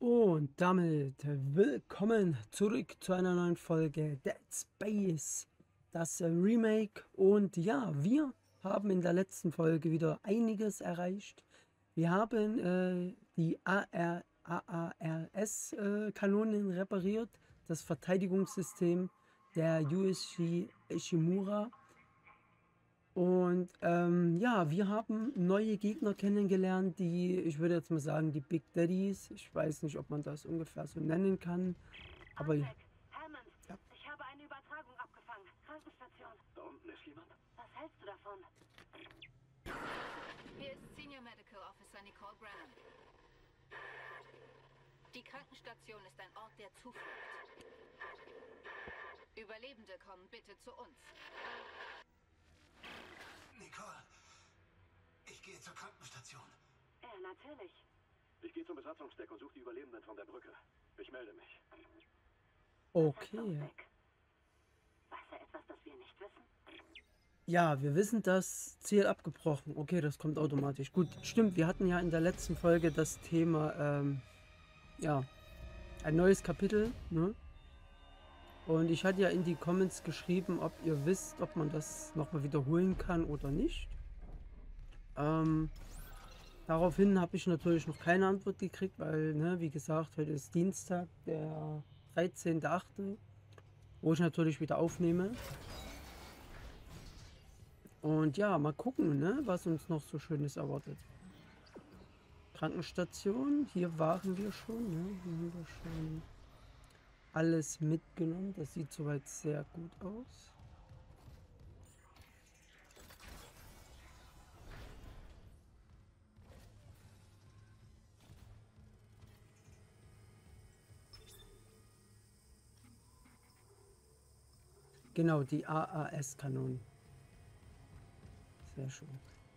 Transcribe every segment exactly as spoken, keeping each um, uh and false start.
Und damit willkommen zurück zu einer neuen Folge Dead Space, das Remake. Und ja, wir haben in der letzten Folge wieder einiges erreicht. Wir haben äh, die A R A A R S-Kanonen äh, repariert, das Verteidigungssystem der U S G Ishimura. Und ähm, ja, wir haben neue Gegner kennengelernt, die, ich würde jetzt mal sagen, die Big Daddies. Ich weiß nicht, ob man das ungefähr so nennen kann. Aber ja. Isaac, Hammond, ich habe eine Übertragung abgefangen. Krankenstation. Da unten ist jemand? Was hältst du davon? Hier ist Senior Medical Officer Nicole Brennan. Die Krankenstation ist ein Ort der Zuflucht. Überlebende kommen bitte zu uns. Nicole, ich gehe zur Krankenstation. Ja, natürlich. Ich gehe zum Besatzungsdeck und suche die Überlebenden von der Brücke. Ich melde mich. Okay. Weiß er etwas, das wir nicht wissen? Ja, wir wissen, das Ziel abgebrochen. Okay, das kommt automatisch. Gut, stimmt, wir hatten ja in der letzten Folge das Thema, ähm, ja, ein neues Kapitel, ne? Und ich hatte ja in die Comments geschrieben, ob ihr wisst, ob man das nochmal wiederholen kann oder nicht. Ähm, daraufhin habe ich natürlich noch keine Antwort gekriegt, weil, ne, wie gesagt, heute ist Dienstag, der dreizehnte achte, wo ich natürlich wieder aufnehme. Und ja, mal gucken, ne, was uns noch so Schönes erwartet. Krankenstation, hier waren wir schon, ne, hier haben wir schon alles mitgenommen. Das sieht soweit sehr gut aus. Genau, die A A S-Kanonen. Sehr schön.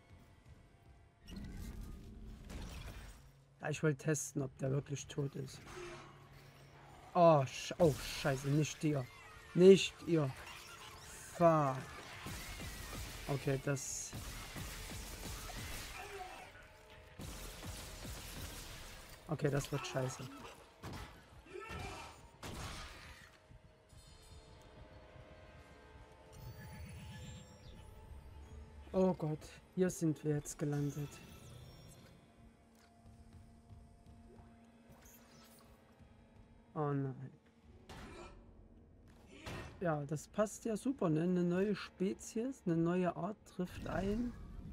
Ja, ich wollte testen, ob der wirklich tot ist. Oh, sch oh, scheiße, nicht ihr. Nicht ihr. Fuck. Okay, das... Okay, das wird scheiße. Oh Gott, hier sind wir jetzt gelandet. Oh nein. Ja, das passt ja super, ne? Eine neue Spezies, eine neue Art trifft ein.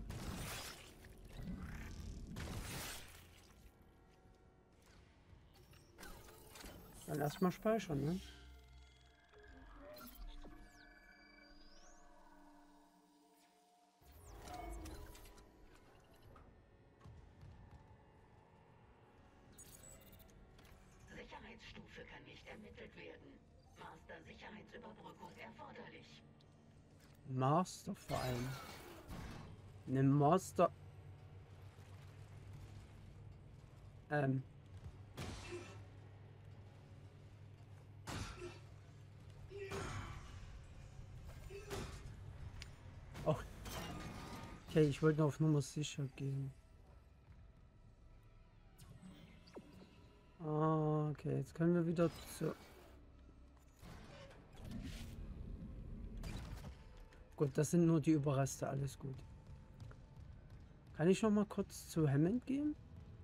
Dann erstmal speichern, ne? Sicherheitsstufe kann nicht ermittelt werden. Master Sicherheitsüberbrückung erforderlich. Master vor allem. Eine Master. Ähm. Oh. Okay, ich wollte auf Nummer sicher gehen. Ah, okay, jetzt können wir wieder zu... Gut, das sind nur die Überreste, alles gut. Kann ich noch mal kurz zu Hammond gehen?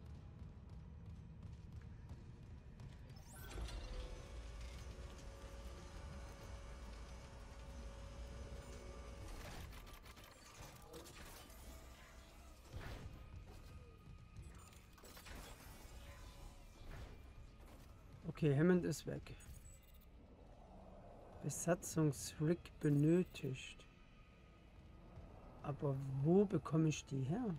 Okay, Hammond ist weg. Besatzungsrig benötigt. Aber wo bekomme ich die her?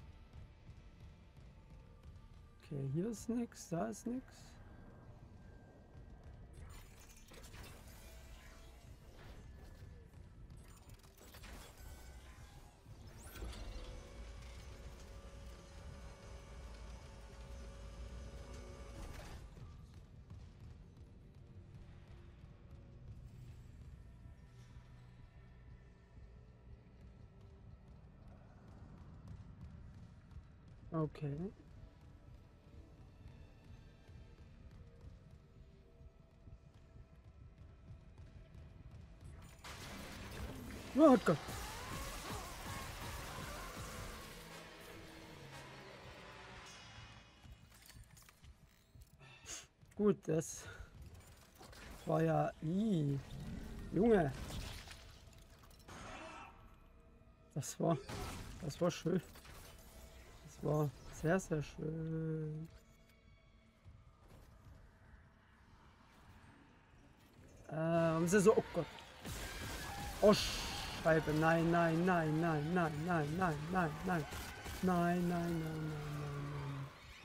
Okay, hier ist nichts, da ist nichts. Okay. Oh Gott. Gut, das war ja... Ih, Junge. Das war... Das war schön. Das war sehr, sehr schön. Äh, haben sie so... Oh Gott. Oh, Scheibe. Nein, nein, nein, nein, nein, nein, nein, nein, nein. Nein, nein, nein, nein, nein, nein.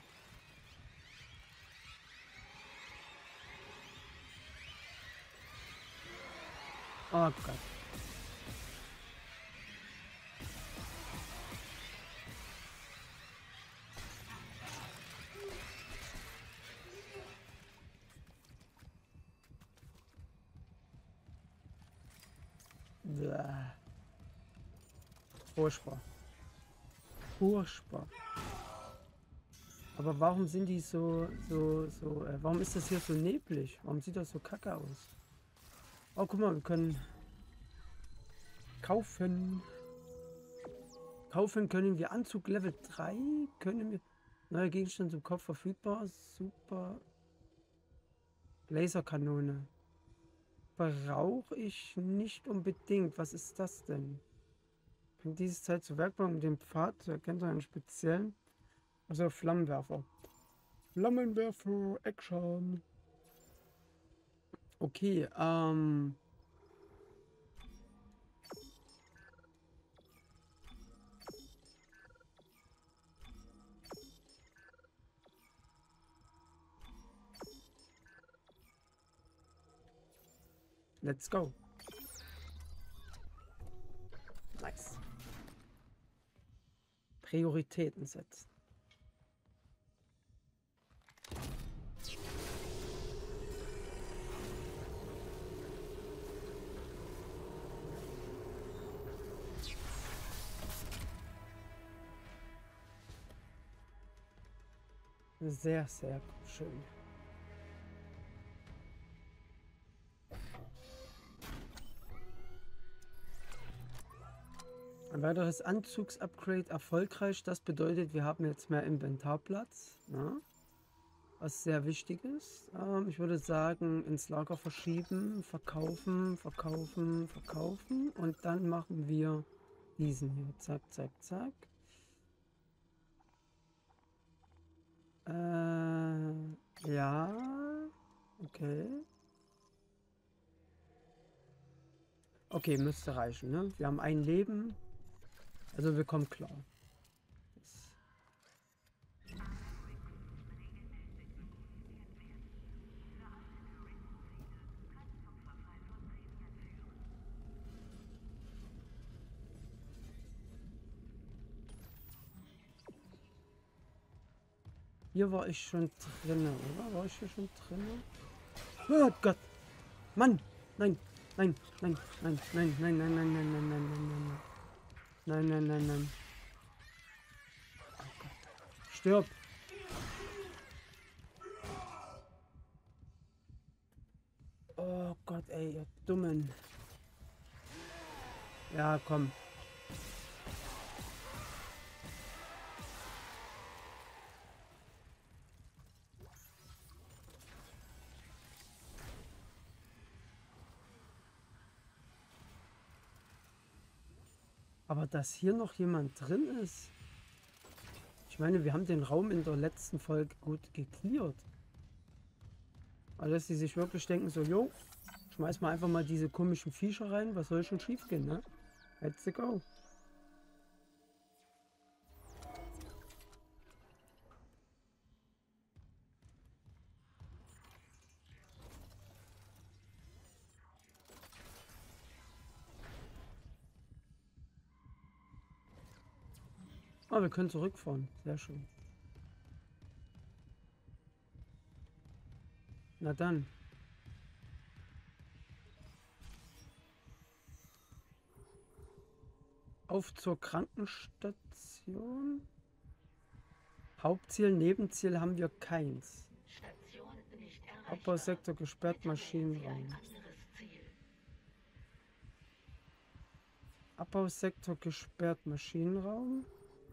Oh Gott. Bäh. Furchtbar. Furchtbar. Aber warum sind die so, so, so, äh, warum ist das hier so neblig? Warum sieht das so kacke aus? Oh, guck mal, wir können kaufen. Kaufen können wir Anzug Level drei. Können wir. Neuer Gegenstand zum Kopf verfügbar. Super. Laserkanone. Brauche ich nicht unbedingt. Was ist das denn? Bringt diese Zeit zu Werkbank, um den Pfad zu erkennen, einen speziellen. Also Flammenwerfer. Flammenwerfer, Action. Okay, ähm. Let's go. Nice. Prioritäten setzen. Sehr, sehr schön. Ein weiteres Anzugsupgrade erfolgreich. Das bedeutet, wir haben jetzt mehr Inventarplatz. Ja, was sehr wichtig ist. Ähm, ich würde sagen, ins Lager verschieben, verkaufen, verkaufen, verkaufen. Und dann machen wir diesen hier. Zack, zack, zack. Äh, ja. Okay. Okay, müsste reichen, ne? Wir haben ein Leben. Also wir kommen klar. Das Hier war ich schon drin, oder? War ich hier schon drin? Oh Gott! Mann! Nein! Nein! Nein! Nein! Nein! Nein! Nein! Nein! Nein! Nein! Nein! Nein! Nein! Nein, nein, nein, nein. Oh Gott. Stirb. Oh Gott, ey, ihr Dummen. Ja, komm. Aber dass hier noch jemand drin ist. Ich meine, wir haben den Raum in der letzten Folge gut geklärt. Also dass die sich wirklich denken so, jo, schmeiß mal einfach mal diese komischen Viecher rein. Was soll schon schief gehen, ne? Let's go. Ah, wir können zurückfahren. Sehr schön. Na dann. Auf zur Krankenstation. Hauptziel, Nebenziel haben wir keins. Abbausektor gesperrt, Maschinenraum. Abbausektor gesperrt. Maschinenraum.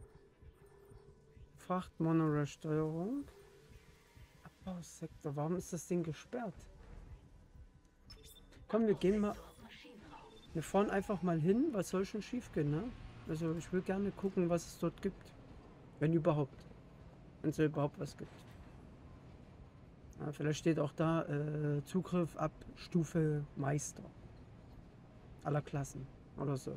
Frachtmonorail-Steuerung. Abbausektor. Warum ist das Ding gesperrt? Komm, wir gehen mal... Wir fahren einfach mal hin. Was soll schon schief gehen, ne? Also ich will gerne gucken, was es dort gibt. Wenn überhaupt. Wenn es überhaupt was gibt. Ja, vielleicht steht auch da äh, Zugriff ab Stufe Meister. Aller Klassen. Oder so.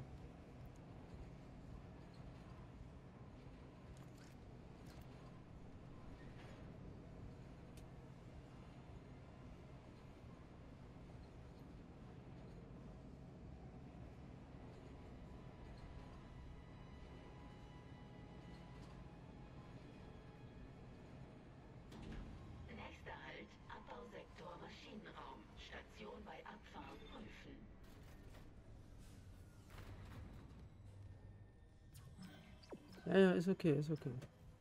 Abbausektor Maschinenraum. Station bei Abfahrt prüfen. Ja, ja, ist okay, ist okay.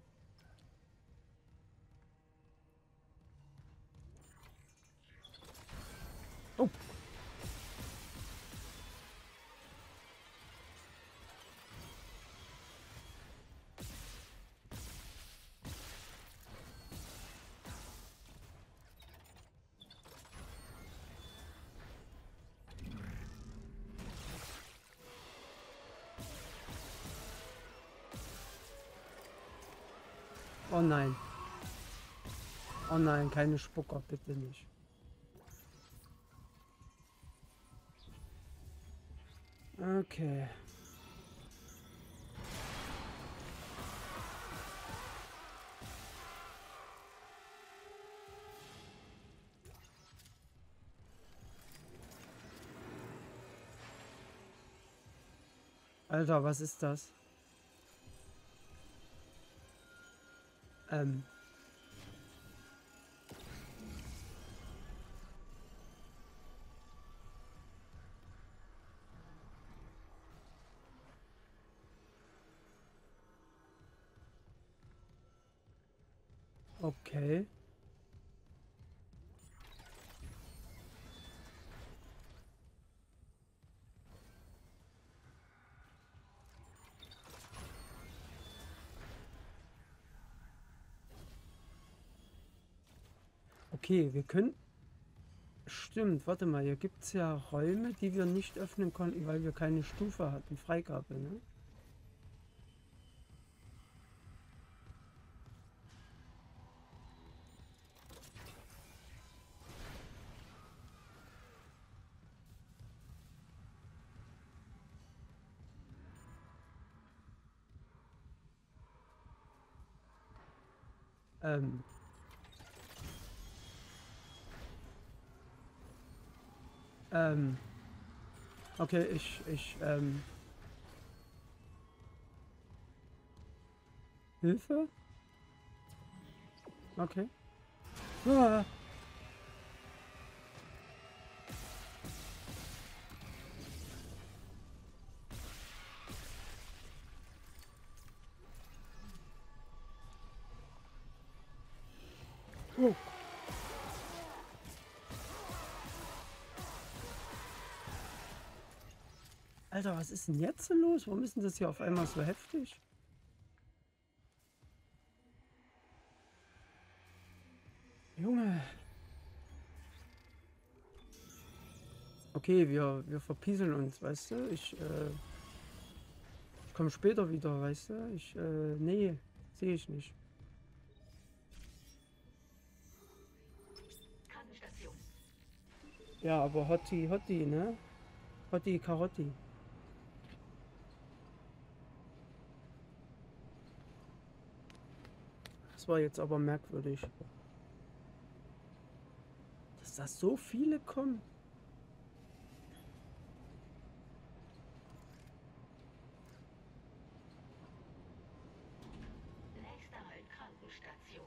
Oh. Oh nein. Oh nein, keine Spucker, bitte nicht. Okay. Alter, was ist das? Ähm. Okay. Okay, wir können... Stimmt, warte mal, hier gibt es ja Räume, die wir nicht öffnen konnten, weil wir keine Stufe hatten, Freigabe, ne? Ähm... Ähm, okay, ich, ich, ähm, Hilfe? Okay. Ah. Oh. Alter, was ist denn jetzt denn los? Warum ist denn das hier auf einmal so heftig? Junge. Okay, wir, wir verpieseln uns, weißt du? Ich, äh, ich komme später wieder, weißt du? Ich, äh, nee, sehe ich nicht. Krankenstation. Ja, aber Hotti, Hotti, ne? Hotti, Karotti. Das war jetzt aber merkwürdig. Dass da so viele kommen. Nächster Halt Krankenstation.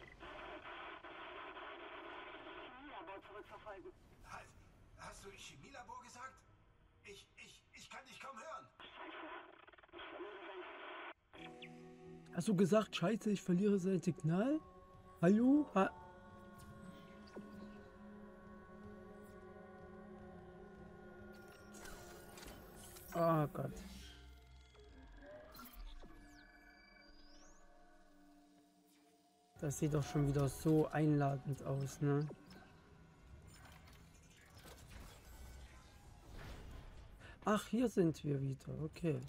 Chemielabor zurückverfolgen. Halt! Hast du Chemielabor gesagt? Ich, ich, ich kann dich kaum hören. Hast du gesagt, scheiße, ich verliere sein Signal? Hallo? Ha Oh Gott. Das sieht doch schon wieder so einladend aus, ne? Ach, hier sind wir wieder. Okay.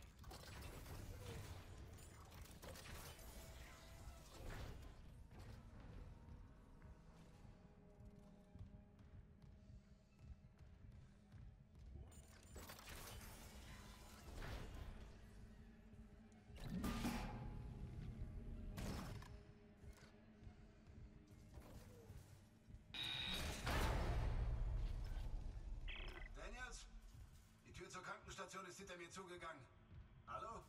Daniels? Die Tür zur Krankenstation ist hinter mir zugegangen. Hallo?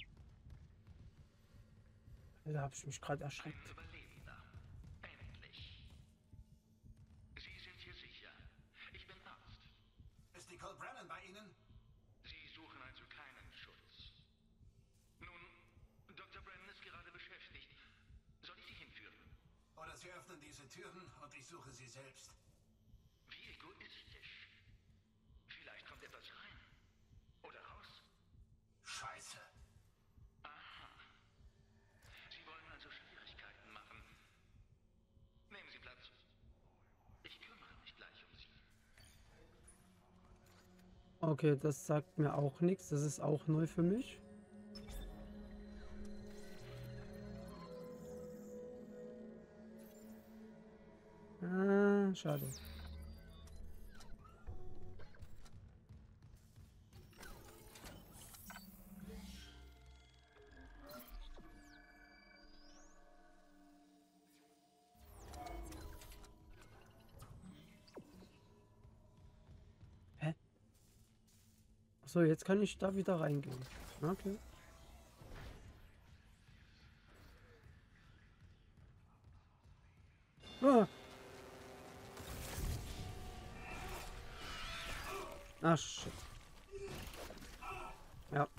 Da habe ich mich gerade Ein erschreckt. Überlebender. Endlich. Sie sind hier sicher. Ich bin Arzt. Ist Nicole Brennan bei Ihnen? Sie suchen also keinen Schutz. Nun, Doktor Brennan ist gerade beschäftigt. Soll ich Sie hinführen? Oder Sie öffnen diese Türen und ich suche sie selbst. Wie egoistisch. Vielleicht kommt etwas rein. Oder raus. Scheiße. Aha. Sie wollen also Schwierigkeiten machen. Nehmen Sie Platz. Ich kümmere mich gleich um Sie. Okay, das sagt mir auch nichts. Das ist auch neu für mich. Ah, schade. Hä? So, jetzt kann ich da wieder reingehen. Okay. Ah. Ah, shit. Ja.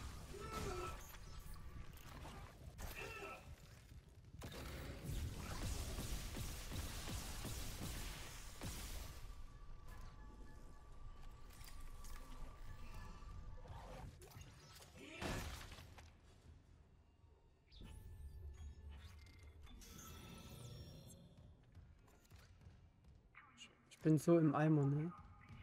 Ich bin so im Eimer, ne?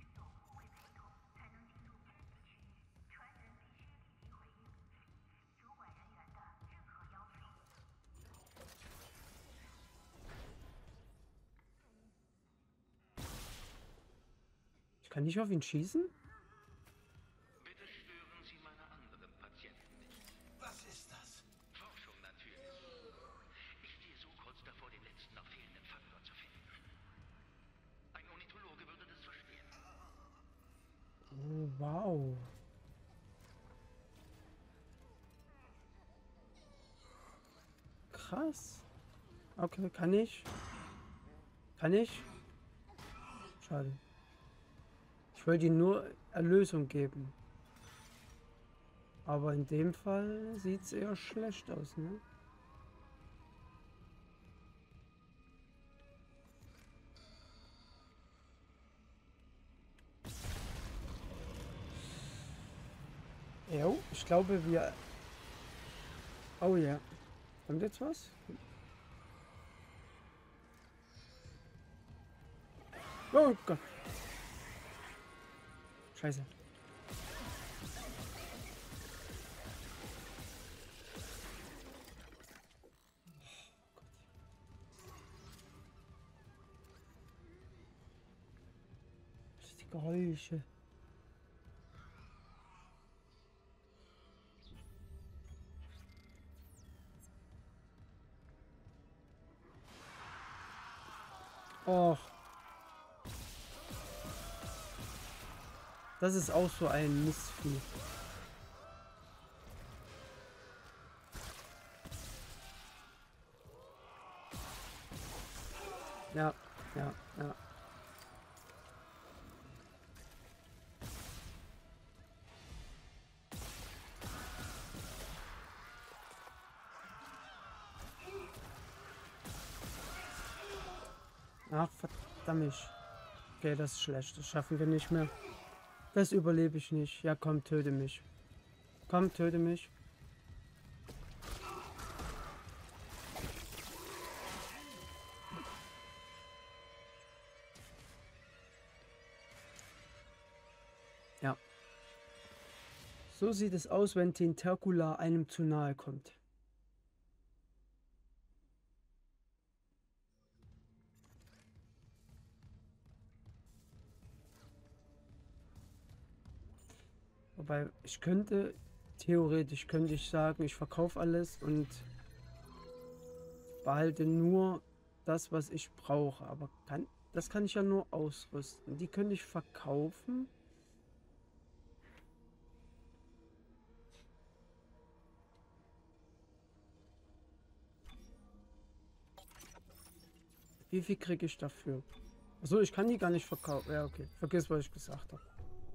Ich kann nicht auf ihn schießen? Bitte stören Sie meine anderen Patienten nicht. Was ist das? Forschung natürlich. Ich stehe so kurz davor, den letzten noch fehlenden Faktor zu finden. Ein Ornithologe würde das verstehen. Oh, wow. Krass. Okay, kann ich? Kann ich? Schade. Ich wollte ihm nur Erlösung geben. Aber in dem Fall sieht es eher schlecht aus, ne? Jo, ich glaube wir... Oh ja. Kommt jetzt was? Oh Gott. Scheiße. Was ist die Geräusche? Och. Das ist auch so ein Mistvieh. Ja, ja, ja. Ach, verdammt. Okay, das ist schlecht. Das schaffen wir nicht mehr. Das überlebe ich nicht. Ja, komm, töte mich. Komm, töte mich. Ja. So sieht es aus, wenn Tentacular einem zu nahe kommt. Wobei, ich könnte, theoretisch könnte ich sagen, ich verkaufe alles und behalte nur das, was ich brauche. Aber kann, das kann ich ja nur ausrüsten. Die könnte ich verkaufen. Wie viel kriege ich dafür? Achso, ich kann die gar nicht verkaufen. Ja, okay. Vergiss, was ich gesagt habe.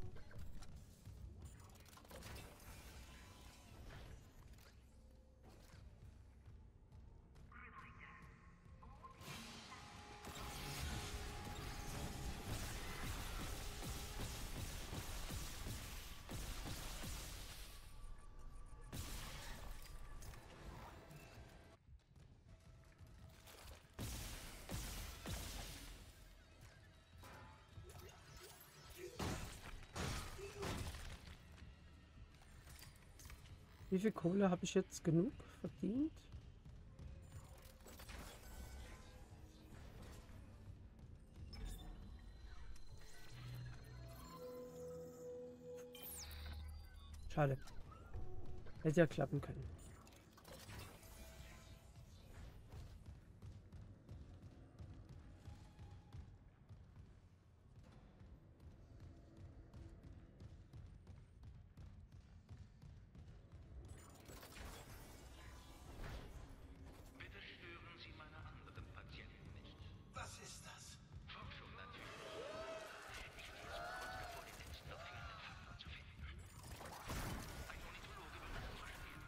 Wie viel Kohle habe ich jetzt genug verdient? Schade. Hätte ja klappen können. Bitte stören Sie meine anderen Patienten nicht. Was ist das? Forschung natürlich. Ich stehe so kurz davor, den letzten noch hängenden Faktor zu finden. Ein Ornithologe wird das verstehen.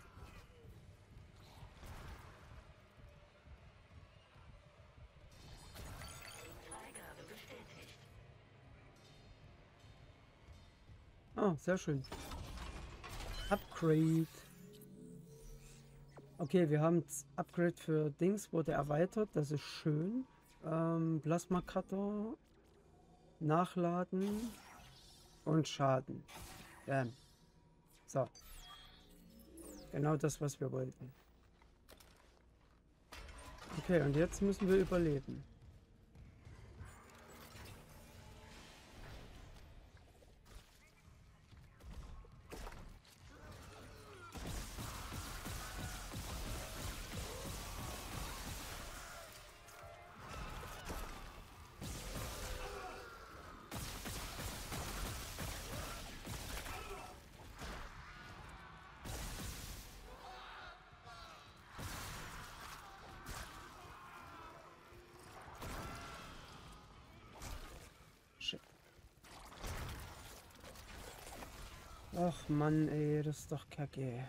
Freigabe bestätigt. Ah, sehr schön. Upgrade. Okay, wir haben das Upgrade für Dings, wurde erweitert. Das ist schön. Ähm, Plasma Cutter. Nachladen. Und Schaden. Bam. So. Genau das, was wir wollten. Okay, und jetzt müssen wir überleben. Shit. Ach Mann, ey, das ist doch kacke.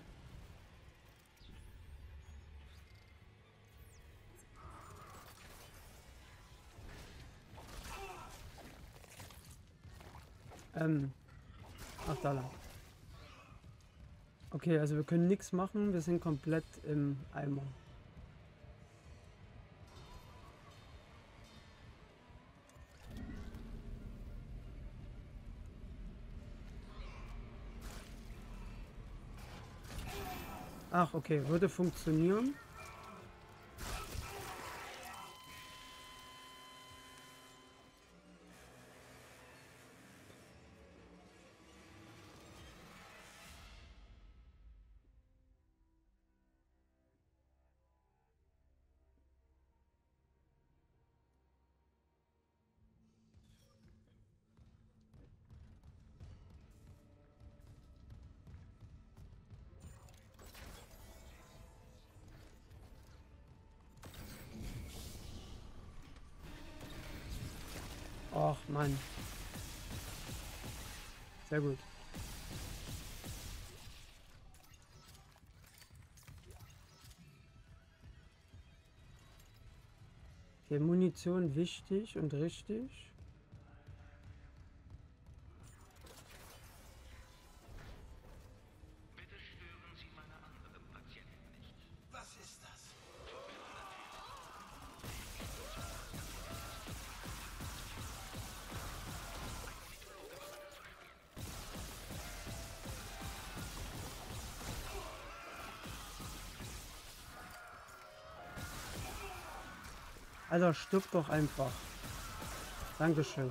Ähm. Ach, da lang. Okay, also wir können nichts machen, wir sind komplett im Eimer. Ach, okay, würde funktionieren. Och, Mann. Sehr gut. Okay, Munition wichtig und richtig. Alter, stirb doch einfach. Dankeschön.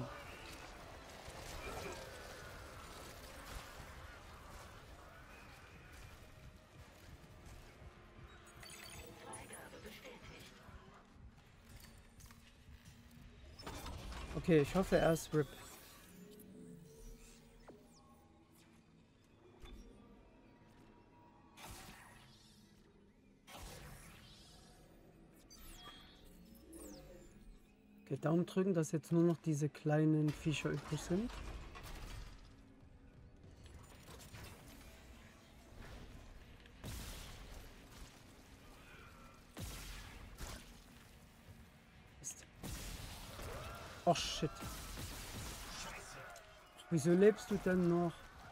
Okay, ich hoffe, er ist R I P. Okay, Daumen drücken, dass jetzt nur noch diese kleinen Viecher übrig sind. Mist. Oh shit. Wieso lebst du denn noch?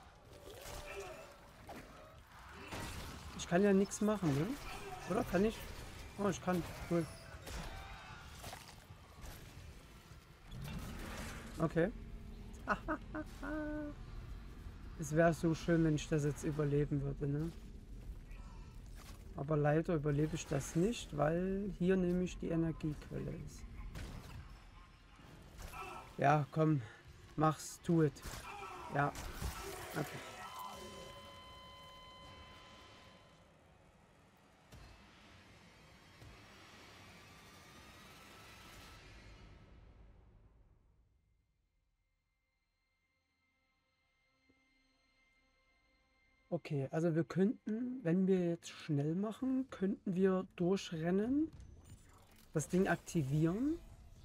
Ich kann ja nichts machen, ne? Oder kann ich? Oh, ich kann. Cool. Okay. Es wäre so schön, wenn ich das jetzt überleben würde, ne? Aber leider überlebe ich das nicht, weil hier nämlich die Energiequelle ist. Ja, komm. Mach's, tu es. Ja. Okay. Okay, also wir könnten, wenn wir jetzt schnell machen, könnten wir durchrennen, das Ding aktivieren.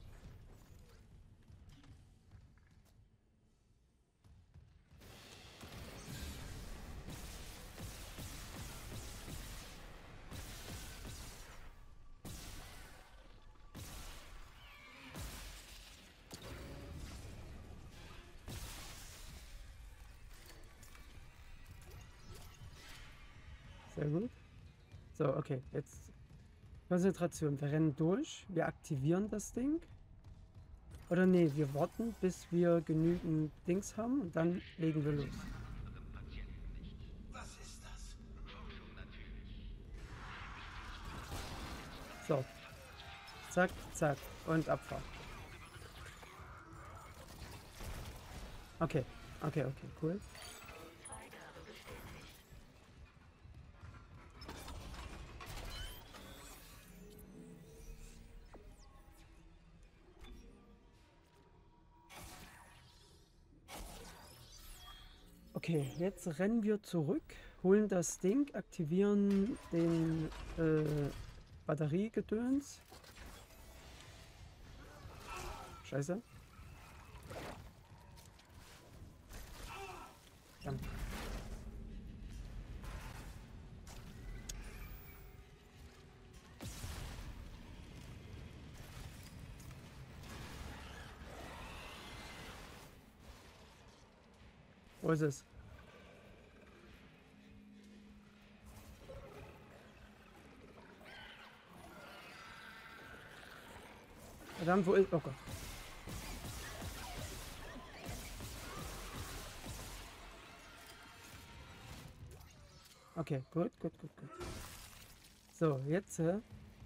Sehr gut. So, okay, jetzt Konzentration. Wir rennen durch, wir aktivieren das Ding. Oder nee, wir warten, bis wir genügend Dings haben und dann legen wir los. Was ist das? So. Zack, zack und Abfahrt. Okay, okay, okay, cool. Okay, jetzt rennen wir zurück, holen das Ding, aktivieren den äh, Batteriegedöns. Scheiße. Ja. Wo ist es? Verdammt, wo ist... Oh Gott. Okay, gut, gut, gut, gut. So, jetzt... Äh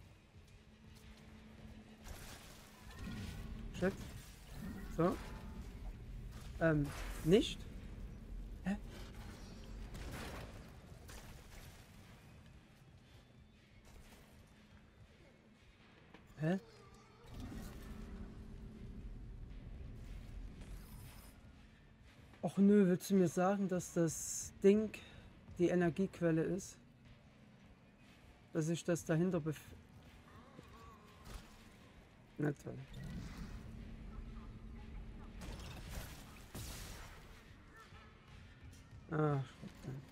Shit. So. Ähm, nicht. Hä? Hä? Och nö, willst du mir sagen, dass das Ding die Energiequelle ist? Dass ich das dahinter bef... Na toll. Ach, verdammt.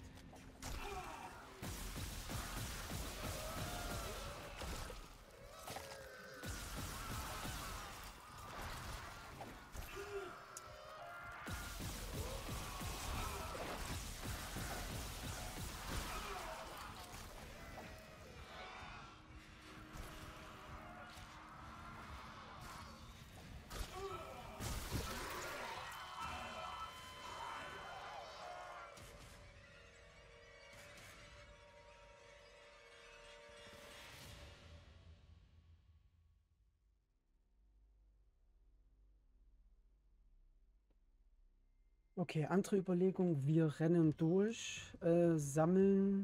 Okay, andere Überlegung. Wir rennen durch, äh, sammeln...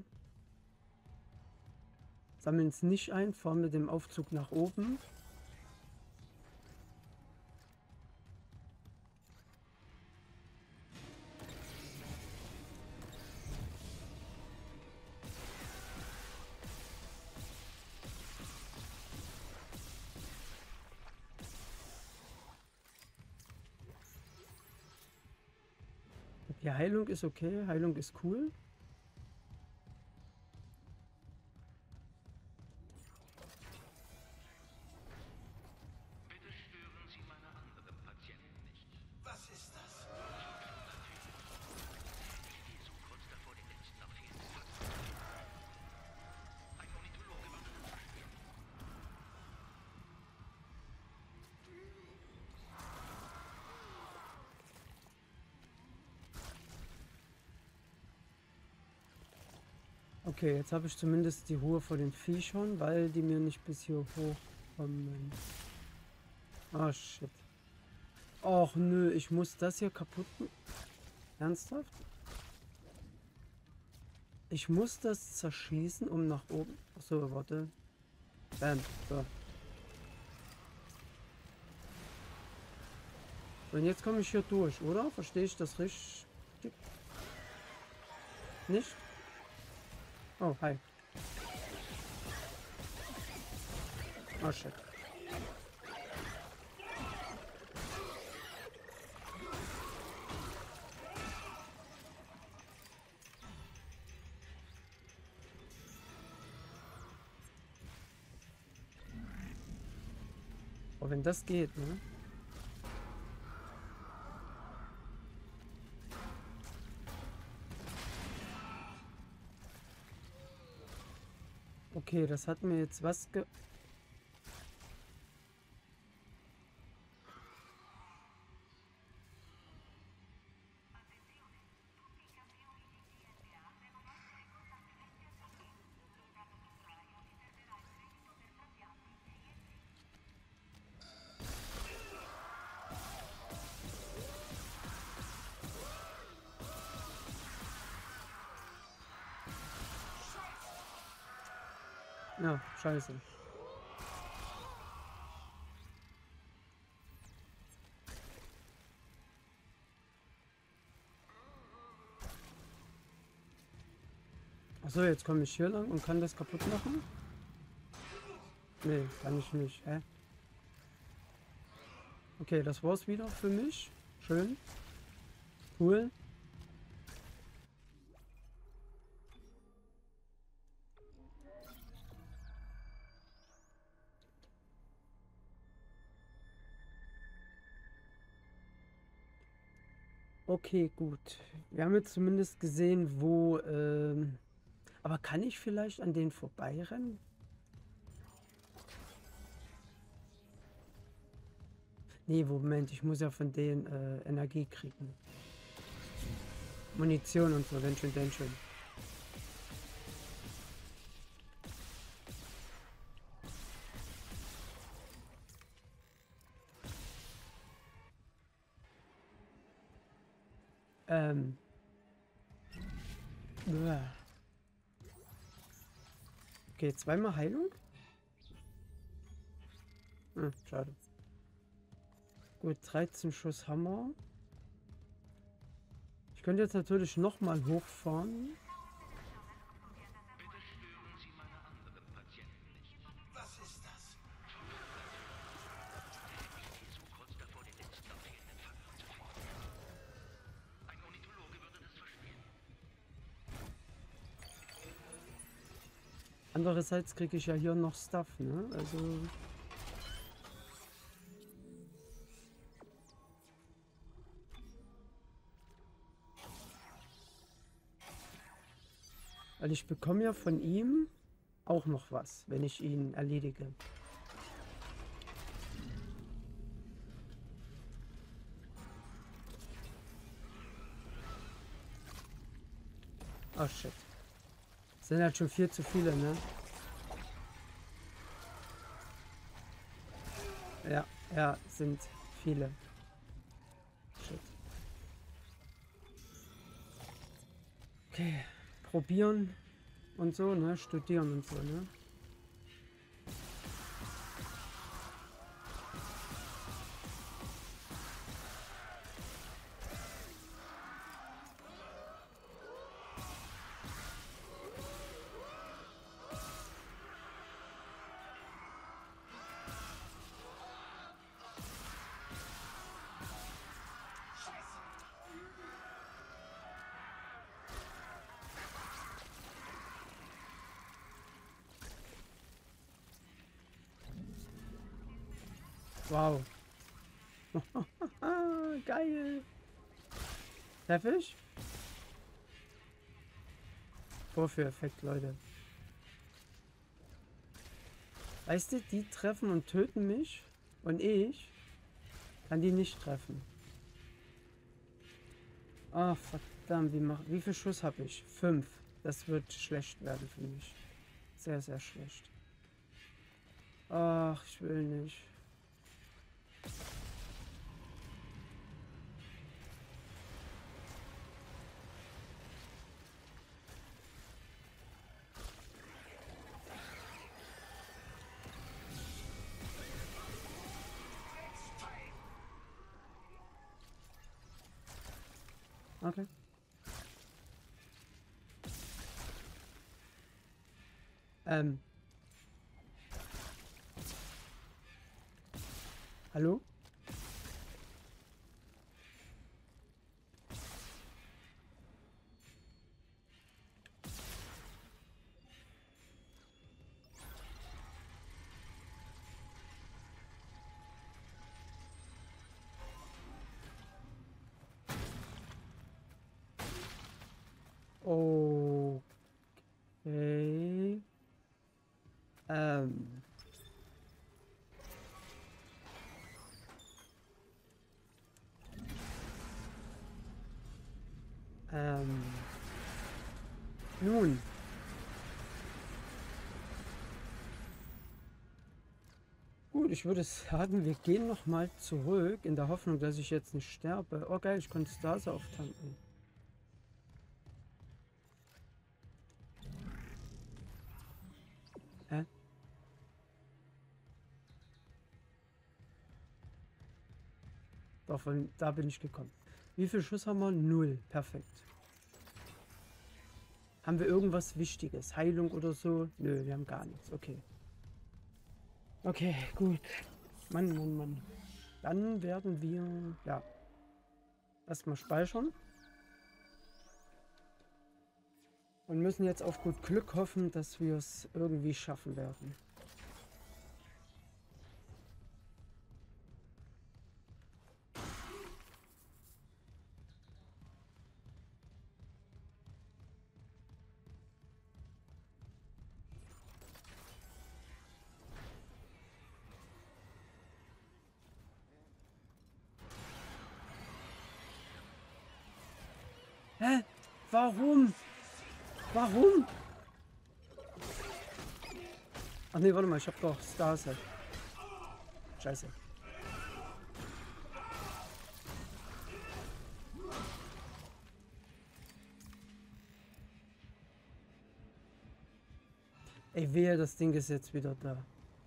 Sammeln es nicht ein, fahren mit dem Aufzug nach oben. Die Heilung ist okay, Heilung ist cool. Bitte stören Sie meine anderen Patienten nicht. Was ist das? Ich stehe so kurz davor, den letzten noch fehlenden Platz zu finden. Ein Ornithologe würde das verstehen. Okay, jetzt habe ich zumindest die Ruhe vor den Viechern, weil die mir nicht bis hier hochkommen. Ah, shit. Och nö, ich muss das hier kaputt machen. Ernsthaft? Ich muss das zerschießen, um nach oben... Achso, warte. Bam, so. Und jetzt komme ich hier durch, oder? Verstehe ich das richtig? Nicht? Oh, hi. Oh, shit. Oh, wenn das geht, ne? Okay, das hat mir jetzt was ge... Ja, scheiße. Achso, jetzt komme ich hier lang und kann das kaputt machen? Nee, kann ich nicht. Hä? Okay, das war's wieder für mich. Schön. Cool. Okay, gut. Wir haben jetzt zumindest gesehen, wo... Ähm, aber kann ich vielleicht an denen vorbeirennen? Nee, Moment, ich muss ja von denen äh, Energie kriegen. Munition und so, wenn schon, denn schon. Ähm. Uah. Okay, zweimal Heilung? Hm, schade. Gut, dreizehn Schuss Hammer. Ich könnte jetzt natürlich nochmal hochfahren. Bitte stören Sie meine anderen Patienten nicht. Was ist das? Ich stehe so kurz davor, den letzten noch fehlenden Faktor zu finden. Ein Ornithologe würde das verstehen. Andererseits kriege ich ja hier noch Stuff, ne? Also... Weil ich bekomme ja von ihm auch noch was, wenn ich ihn erledige. Oh shit. Das sind halt schon viel zu viele, ne? Ja, ja, sind viele. Shit. Okay, probieren und so, ne? Studieren und so, ne? Wow. Geil. Treffe ich? Vorführeffekt, Leute. Weißt du, die treffen und töten mich und ich kann die nicht treffen. Ah, verdammt, wie, mach, wie viel Schuss habe ich? Fünf. Das wird schlecht werden für mich. Sehr, sehr schlecht. Ach, ich will nicht. Okay. Ähm. Hallo? Okay. Ähm. Ähm. Nun. Gut, ich würde sagen, wir gehen noch mal zurück, in der Hoffnung, dass ich jetzt nicht sterbe. Oh geil, ich konnte Stase auftanken. Hä? Davon, da bin ich gekommen. Wie viel Schuss haben wir? Null. Perfekt. Haben wir irgendwas Wichtiges? Heilung oder so? Nö, wir haben gar nichts. Okay. Okay, gut. Mann, Mann, Mann. Dann werden wir, ja, erstmal speichern. Und müssen jetzt auf gut Glück hoffen, dass wir es irgendwie schaffen werden. Hä? Warum? Warum? Ach nee, warte mal, ich hab doch Stase. Scheiße. Ey, wehe, das Ding ist jetzt wieder da.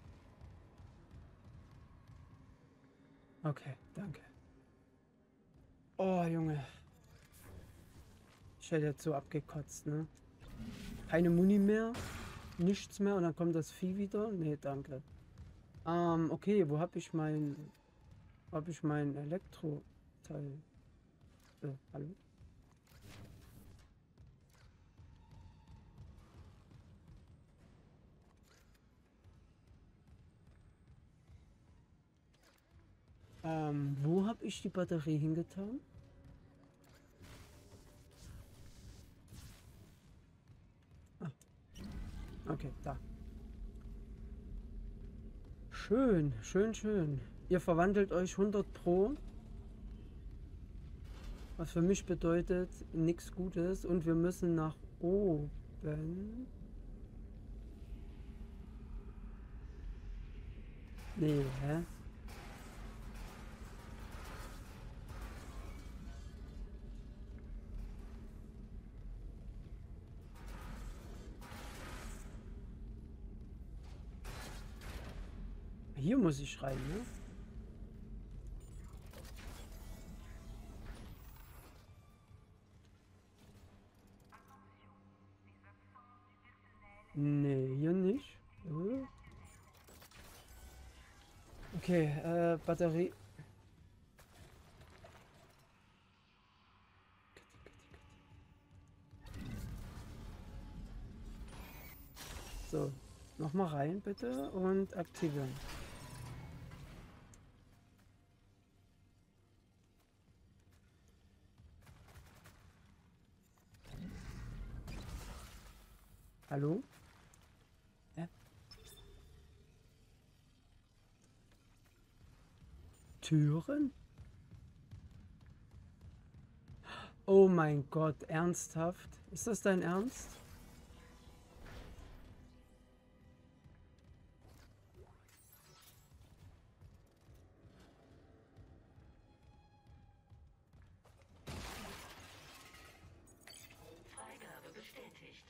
Okay, danke. Oh, Junge. Ich hätte jetzt so abgekotzt, ne? Keine Muni mehr, nichts mehr und dann kommt das Vieh wieder. Nee, danke. Ähm, okay, wo habe ich mein... Wo habe ich mein Elektro-Teil? Äh, hallo? Ähm, wo habe ich die Batterie hingetan? Ah. Okay, da. Schön, schön, schön. Ihr verwandelt euch hundert Pro. Was für mich bedeutet nichts Gutes. Und wir müssen nach oben. Nee, hä? Hier muss ich rein, ne? Nee, hier nicht. Äh. Okay, äh, Batterie. So, nochmal rein bitte und aktivieren. Hallo? Ja. Türen? Oh mein Gott, ernsthaft? Ist das dein Ernst? Freigabe bestätigt.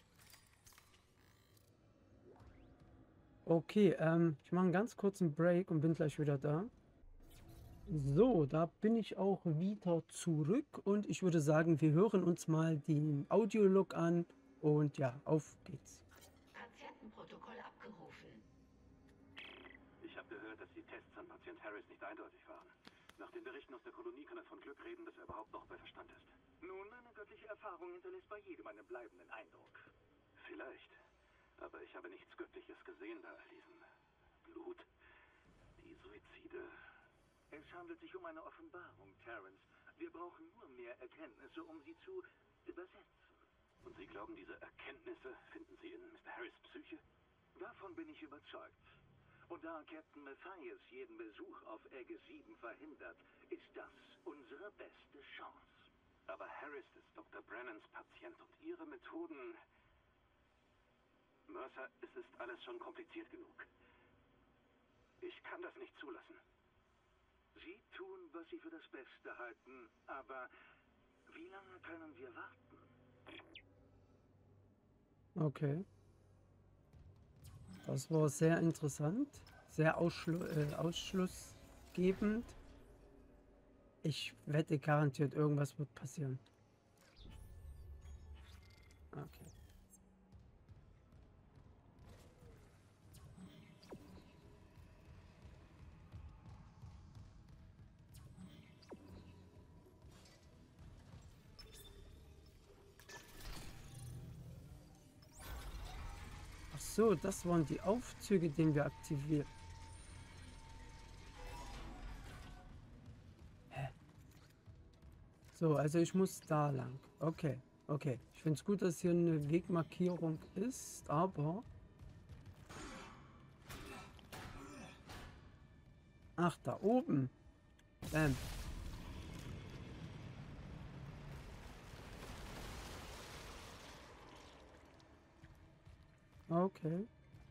Okay, ähm, ich mache einen ganz kurzen Break und bin gleich wieder da. So, da bin ich auch wieder zurück und ich würde sagen, wir hören uns mal den Audiolog an und ja, auf geht's. Patientenprotokoll abgerufen. Ich habe gehört, dass die Tests an Patient Harris nicht eindeutig waren. Nach den Berichten aus der Kolonie kann er von Glück reden, dass er überhaupt noch bei Verstand ist. Nun, eine göttliche Erfahrung hinterlässt bei jedem einen bleibenden Eindruck. Vielleicht. Aber ich habe nichts Göttliches gesehen bei all diesem Blut. Die Suizide. Es handelt sich um eine Offenbarung, Terrence. Wir brauchen nur mehr Erkenntnisse, um sie zu übersetzen. Und Sie glauben, diese Erkenntnisse finden Sie in Mister Harris' Psyche? Davon bin ich überzeugt. Und da Captain Mathias jeden Besuch auf Egge sieben verhindert, ist das unsere beste Chance. Aber Harris ist Doktor Brennans Patient und Ihre Methoden... Mercer, es ist alles schon kompliziert genug. Ich kann das nicht zulassen. Sie tun, was Sie für das Beste halten, aber wie lange können wir warten? Okay. Das war sehr interessant, sehr ausschlu äh, ausschlussgebend. Ich wette garantiert, irgendwas wird passieren. Okay. Ach so, das waren die Aufzüge, den wir aktiviert. Hä? So, also ich muss da lang. Okay, okay. Ich finde es gut, dass hier eine Wegmarkierung ist, aber... Ach, da oben. Bam. Okay.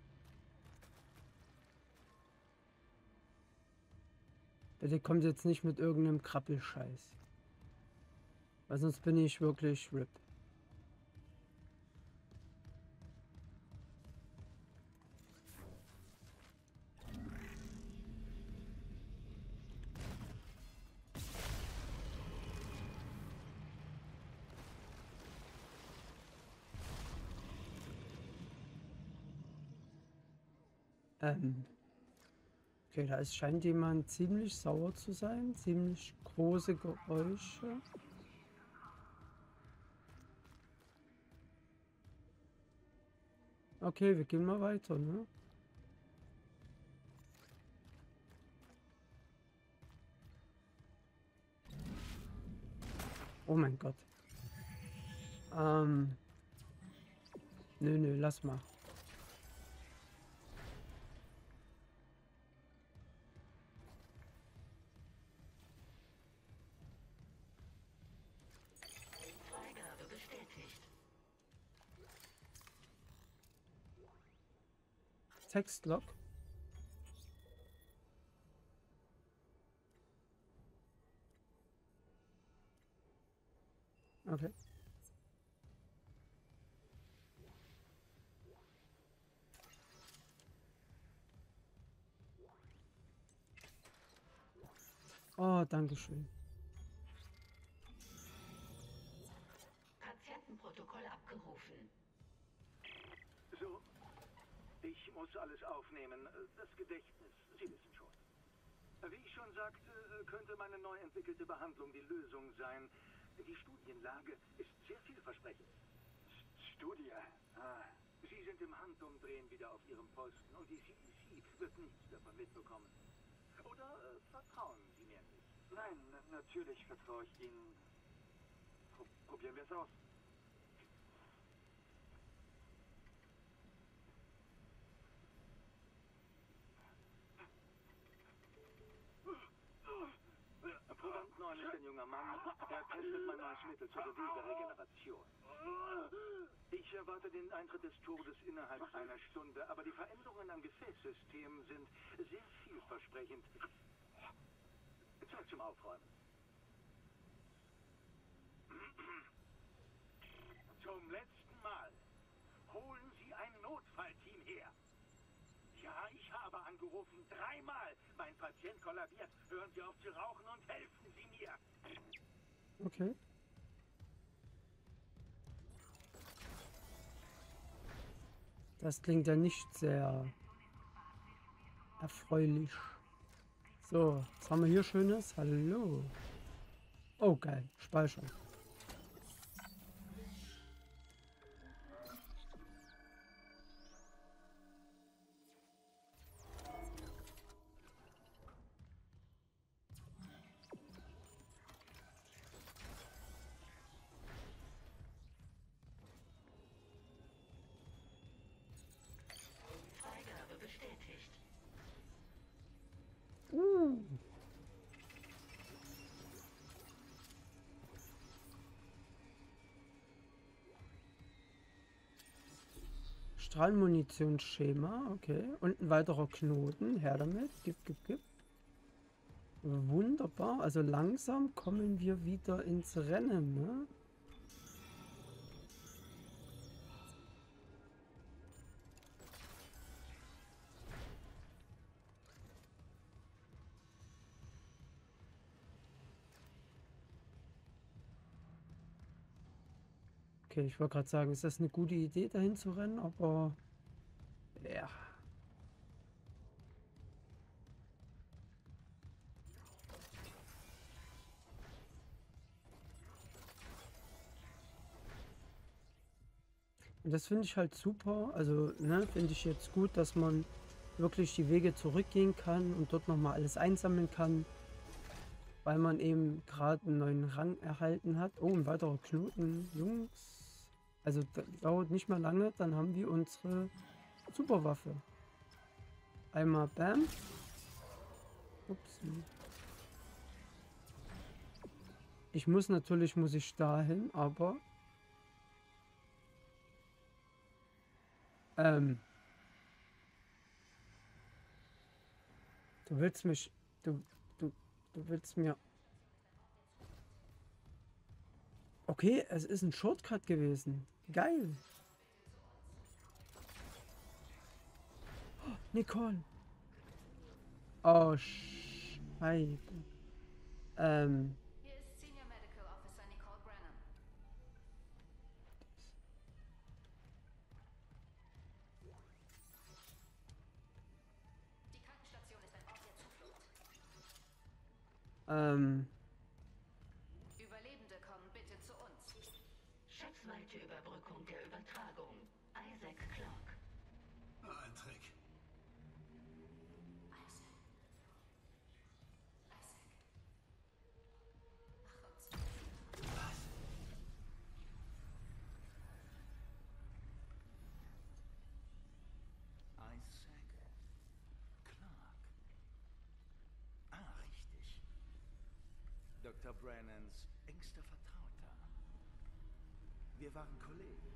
Bitte kommt jetzt nicht mit irgendeinem Krabbelscheiß. Weil sonst bin ich wirklich R I P. Ähm. Okay, da ist, scheint jemand ziemlich sauer zu sein. Ziemlich große Geräusche. Okay, wir gehen mal weiter, ne? Oh mein Gott. Ähm. Nö, nö, lass mal. Freigabe bestätigt. Textlog. Okay. Oh, danke schön. Patientenprotokoll abgerufen. So, ich muss alles aufnehmen. Das Gedächtnis, Sie wissen schon. Wie ich schon sagte, könnte meine neu entwickelte Behandlung die Lösung sein. Die Studienlage ist sehr vielversprechend. Studie? Ah. Sie sind im Handumdrehen wieder auf Ihrem Posten und die C D C wird nichts davon mitbekommen. Oder äh, vertrauen Sie mir nicht? Nein, natürlich vertraue ich Ihnen. Pro probieren wir es aus. Proband neun ist ein junger Mann. Er testet mein neues Mittel zur Geweberegeneration. Ich erwarte den Eintritt des Todes innerhalb einer Stunde, aber die Veränderungen am Gefäßsystem sind sehr vielversprechend. Zeit zum Aufräumen. Zum letzten Mal. Holen Sie ein Notfallteam her. Ja, ich habe angerufen. Dreimal. Mein Patient kollabiert. Hören Sie auf zu rauchen und helfen Sie mir. Okay. Das klingt ja nicht sehr erfreulich. So, was haben wir hier Schönes? Hallo. Oh, geil. Speichern. Freigabe bestätigt. Uh. Strahlmunitionsschema, okay. Und ein weiterer Knoten. Her damit. Gib, gib, gib. Wunderbar. Also langsam kommen wir wieder ins Rennen, ne? Okay, ich wollte gerade sagen, ist das eine gute Idee, dahin zu rennen, aber ja. Und das finde ich halt super. Also, ne, finde ich jetzt gut, dass man wirklich die Wege zurückgehen kann und dort nochmal alles einsammeln kann, weil man eben gerade einen neuen Rang erhalten hat. Oh, ein weiterer Knoten, Jungs. Also, das dauert nicht mehr lange, dann haben wir unsere Superwaffe. Einmal Bam. Ups. Ich muss natürlich, muss ich dahin, aber ähm, du willst mich, du, du, du willst mir. Okay, es ist ein Shortcut gewesen. Geil. Oh, Nicole. Oh, Scheiße. Ähm. Hier ist Senior Medical Officer Nicole Brennan. Die Krankenstation ist ein Ort der Zuflucht. Ähm. Überlebende kommen bitte zu uns. Schatzweite Überbrückung der Übertragung. Isaac Clark. Ah, ein Trick. Isaac Clark. Ah, richtig. Doktor Brennans engster Vertrauter. Wir waren Kollegen.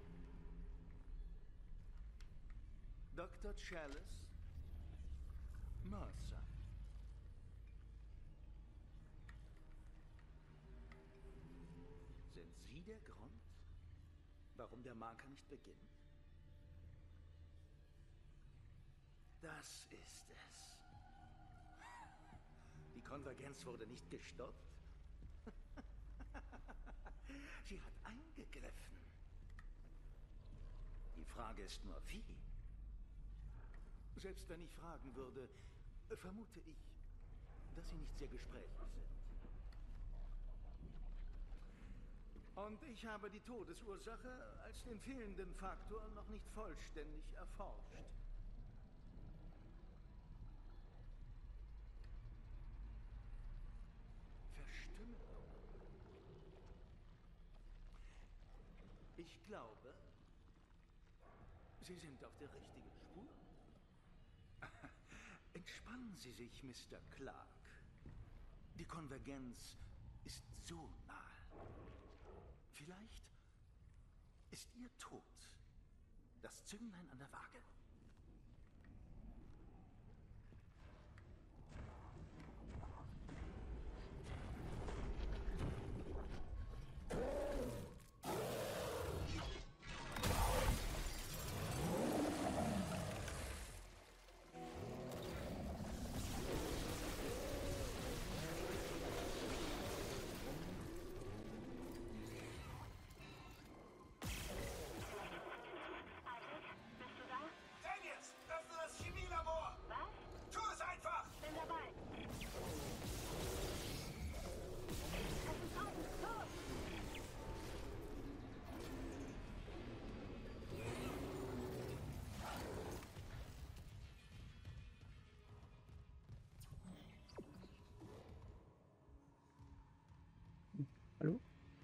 Doktor Chalice Mercer. Sind Sie der Grund, warum der Marker nicht beginnt? Das ist es. Die Konvergenz wurde nicht gestoppt. Sie hat eingegriffen. Die Frage ist nur, wie? Selbst wenn ich fragen würde, vermute ich, dass Sie nicht sehr gesprächig sind. Und ich habe die Todesursache als den fehlenden Faktor noch nicht vollständig erforscht. Verstümmelung. Ich glaube, Sie sind auf der richtigen Spur. Entspannen Sie sich, Mister Clark. Die Konvergenz ist so nah. Vielleicht ist Ihr Tod das Zünglein an der Waage. Hallo?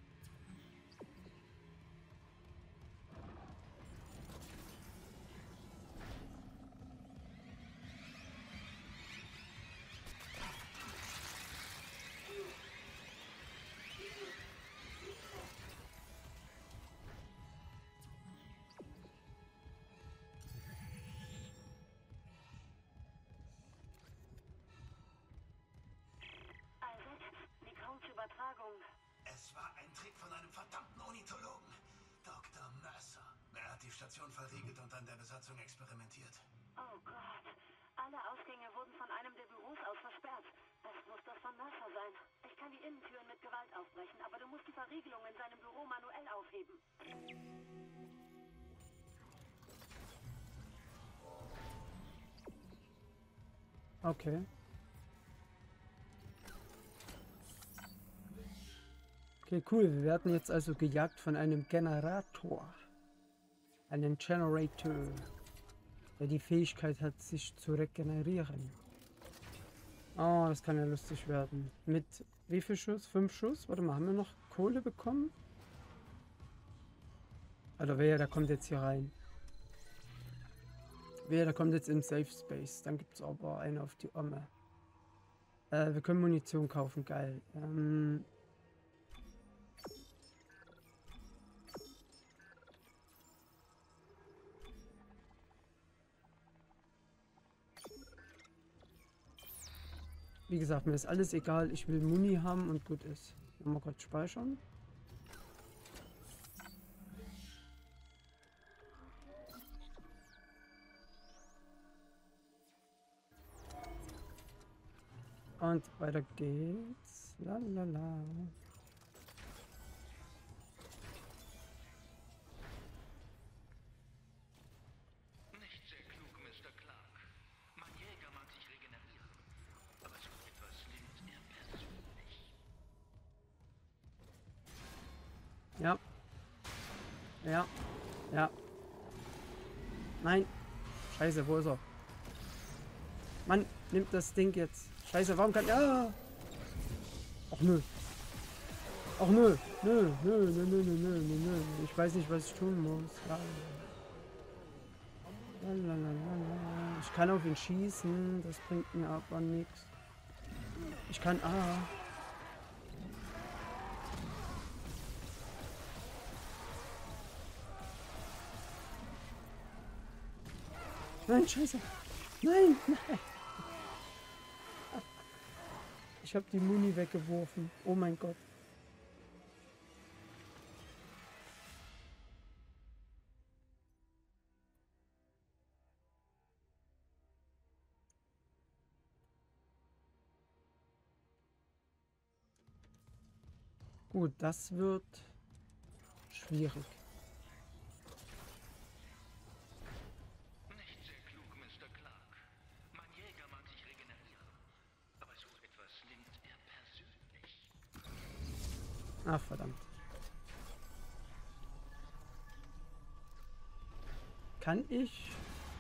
Übertragung. Es war ein Trick von einem verdammten Ornithologen. Doktor Mercer. Er hat die Station verriegelt und an der Besatzung experimentiert. Oh Gott. Alle Ausgänge wurden von einem der Büros aus versperrt. Es muss das von Mercer sein. Ich kann die Innentüren mit Gewalt aufbrechen, aber du musst die Verriegelung in seinem Büro manuell aufheben. Okay. Okay, cool. Wir werden jetzt also gejagt von einem Generator. Einen Generator, der die Fähigkeit hat, sich zu regenerieren. Oh, das kann ja lustig werden. Mit wie viel Schuss? Fünf Schuss? Warte mal, haben wir noch Kohle bekommen? Oder wer, der kommt jetzt hier rein. Wer, der kommt jetzt im Safe Space. Dann gibt es aber eine auf die Omme. Äh, wir können Munition kaufen, geil. Ähm... Wie gesagt, mir ist alles egal. Ich will Muni haben und gut ist. Mal kurz speichern. Und weiter geht's. Lalala. Nicht sehr klug, Mister Clark. Mein Jäger mag sich regenerieren. Aber so etwas liebt er persönlich. Ja. Ja. Ja. Nein. Scheiße, wo ist er? Mann, nimmt das Ding jetzt. Scheiße, warum kann... Ja! Ach nö. Ach nö. Nö, nö, nö, nö, nö, nö, nö. Ich weiß nicht, was ich tun muss. Ja. Lalalala. Ich kann auf ihn schießen. Das bringt mir aber nichts. Ich kann... Ah. Nein, scheiße. Nein, nein. Ich habe die Muni weggeworfen. Oh mein Gott. Gut, das wird schwierig. Nicht sehr klug, Mister Clark. Mein Jäger mag sich regenerieren. Aber so etwas nimmt er persönlich. Ach, verdammt. Kann ich...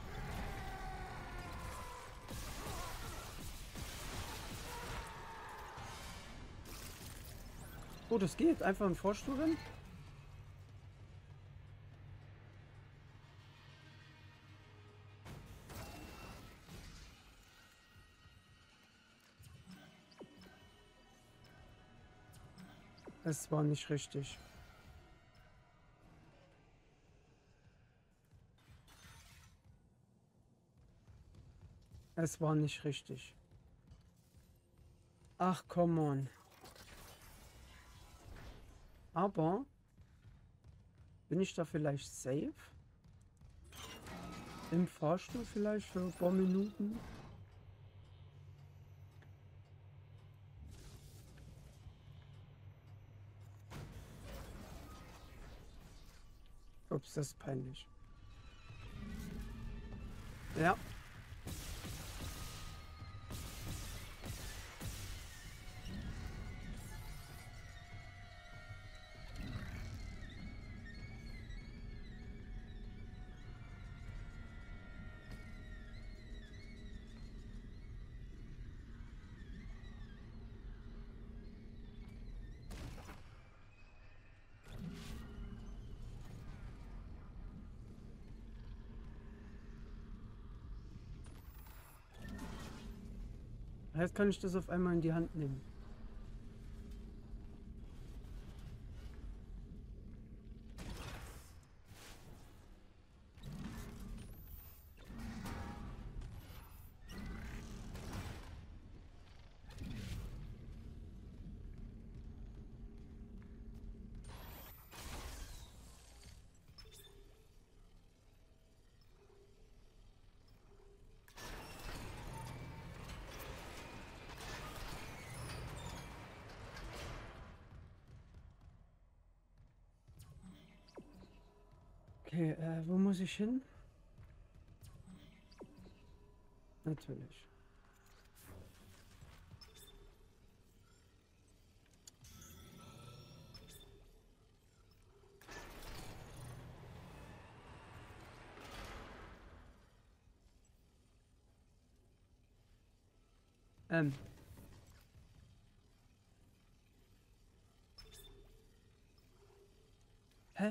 Oh, das geht. Einfach ein Vorstuhl rennen. Es war nicht richtig. Es war nicht richtig. Ach, come on. Aber bin ich da vielleicht safe? Im Fahrstuhl vielleicht für ein paar Minuten? Ups, das ist peinlich. Ja. Jetzt kann ich das auf einmal in die Hand nehmen. Okay, äh, wo muss ich hin? Natürlich. Ähm. Hä?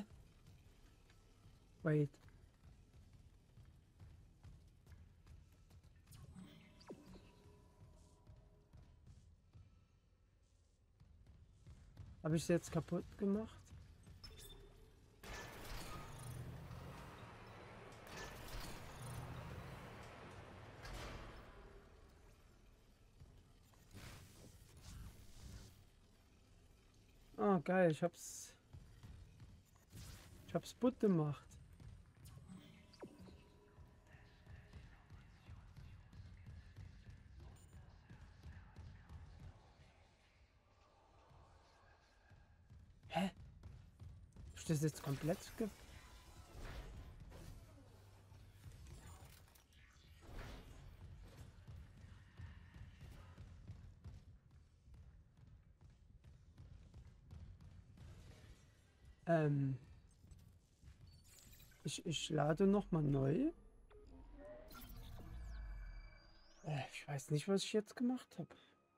Wait. Habe ich es jetzt kaputt gemacht? Ah, geil, ich hab's... Ich hab's putt gemacht. Hä? Ist das jetzt komplett ge... Ähm... Ich, ich lade noch mal neu. Äh, ich weiß nicht, was ich jetzt gemacht habe.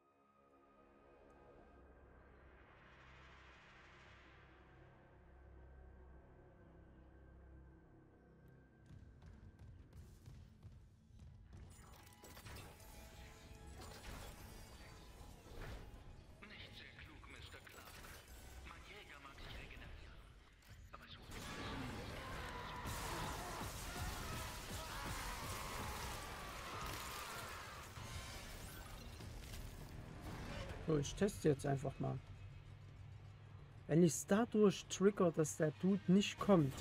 Nicht sehr klug, Mister Clark. Mein Jäger mag sich regenerieren. Aber so So, ich teste jetzt einfach mal. Wenn ich es dadurch trigger, dass der Dude nicht kommt.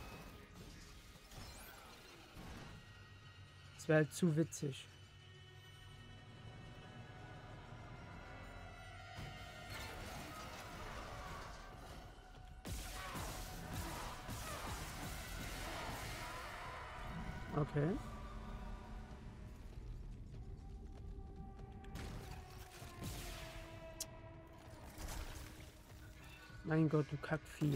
Das wäre halt zu witzig. Okay. Mein Gott, du Kackvieh.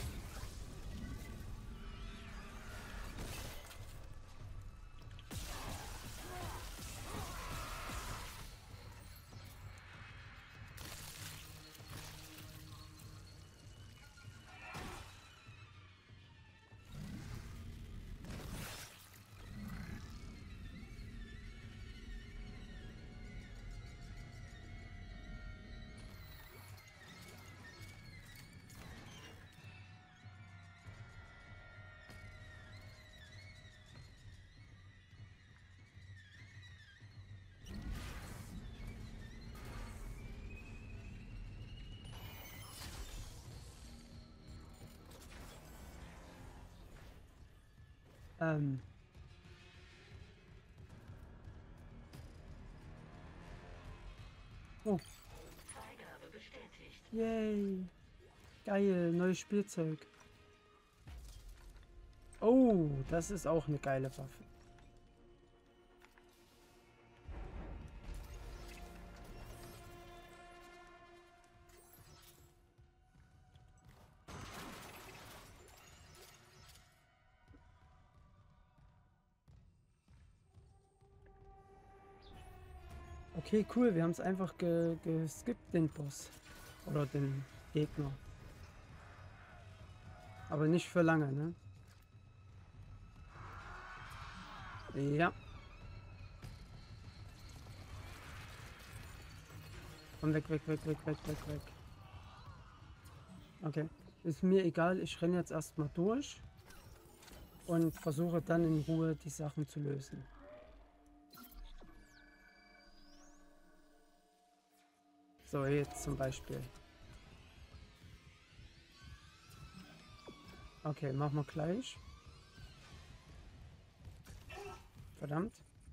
Ähm. Oh. Freigabe bestätigt. Yay. Geil, neues Spielzeug. Oh, das ist auch eine geile Waffe. Okay, cool. Wir haben es einfach ge geskippt, den Boss. Oder den Gegner. Aber nicht für lange, ne? Ja. Komm weg, weg, weg, weg, weg, weg, weg. Okay. Ist mir egal. Ich renne jetzt erstmal durch. Und versuche dann in Ruhe die Sachen zu lösen. So, jetzt zum Beispiel. Okay, machen wir gleich. Verdammt.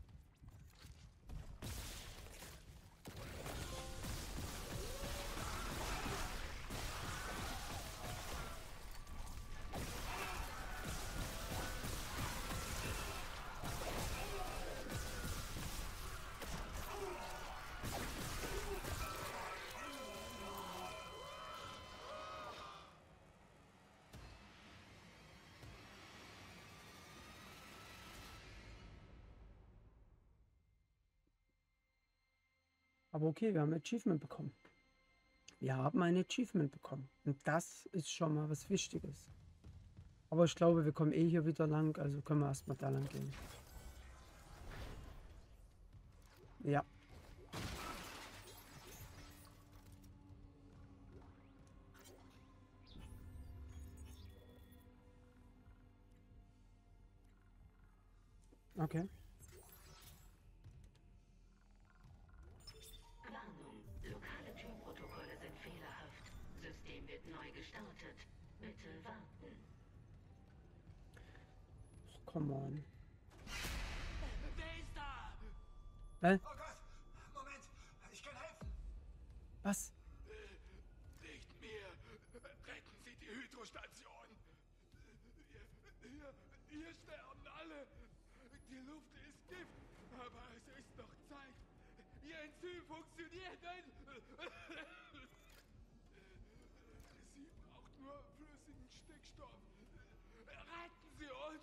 Aber okay, wir haben ein Achievement bekommen. Wir haben ein Achievement bekommen. Und das ist schon mal was Wichtiges. Aber ich glaube, wir kommen eh hier wieder lang, also können wir erstmal da lang gehen. Ja. Okay. Warnung. Lokale Türprotokolle sind fehlerhaft. System wird neu gestartet. Bitte warten. Oh, come on. Wer ist da? Hä? Oh Gott! Moment! Ich kann helfen! Was? Nicht mir! Retten Sie die Hydrostation! Hier, hier sterben alle! Die Luft ist Gift, aber es ist noch Zeit! Ihr Enzym funktioniert! Sie braucht nur flüssigen Stickstoff! Retten Sie uns!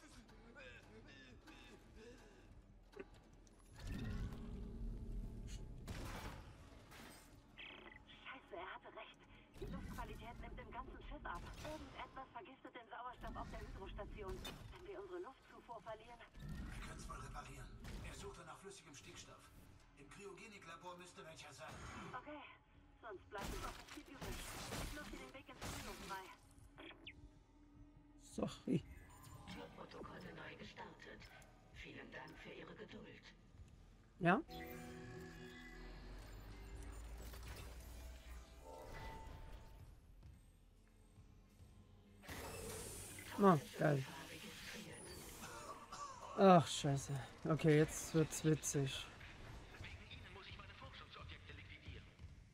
Scheiße, er hatte recht. Die Luftqualität nimmt im ganzen Schiff ab. Irgendetwas vergiftet den Sauerstoff auf der Hydrostation. Wenn wir unsere Luftzufuhr verlieren... Wir können es wohl reparieren. Er suchte nach flüssigem Stickstoff. Im Kryogeniklabor müsste welcher sein. Okay, sonst bleibt uns auch nicht viel übrig. Ich luft dir den Weg ins Kino frei. Sorry. Türprotokolle neu gestartet. Vielen Dank für Ihre Geduld. Ja? Oh, geil. Ach, scheiße. Okay, jetzt wird's witzig. Wegen Ihnen muss ich meine Forschungsobjekte liquidieren.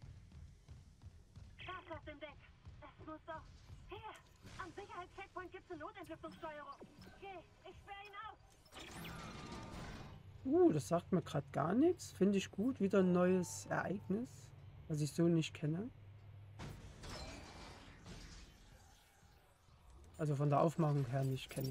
Gas auf dem Deck. Es muss doch... Hier, am Sicherheitscheckpoint gibt's eine Notentlüftungssteuerung. Geh, ich sperre ihn auf. Uh, das sagt mir gerade gar nichts. Finde ich gut. Wieder ein neues Ereignis, was ich so nicht kenne. Also von der Aufmachung her nicht kenne.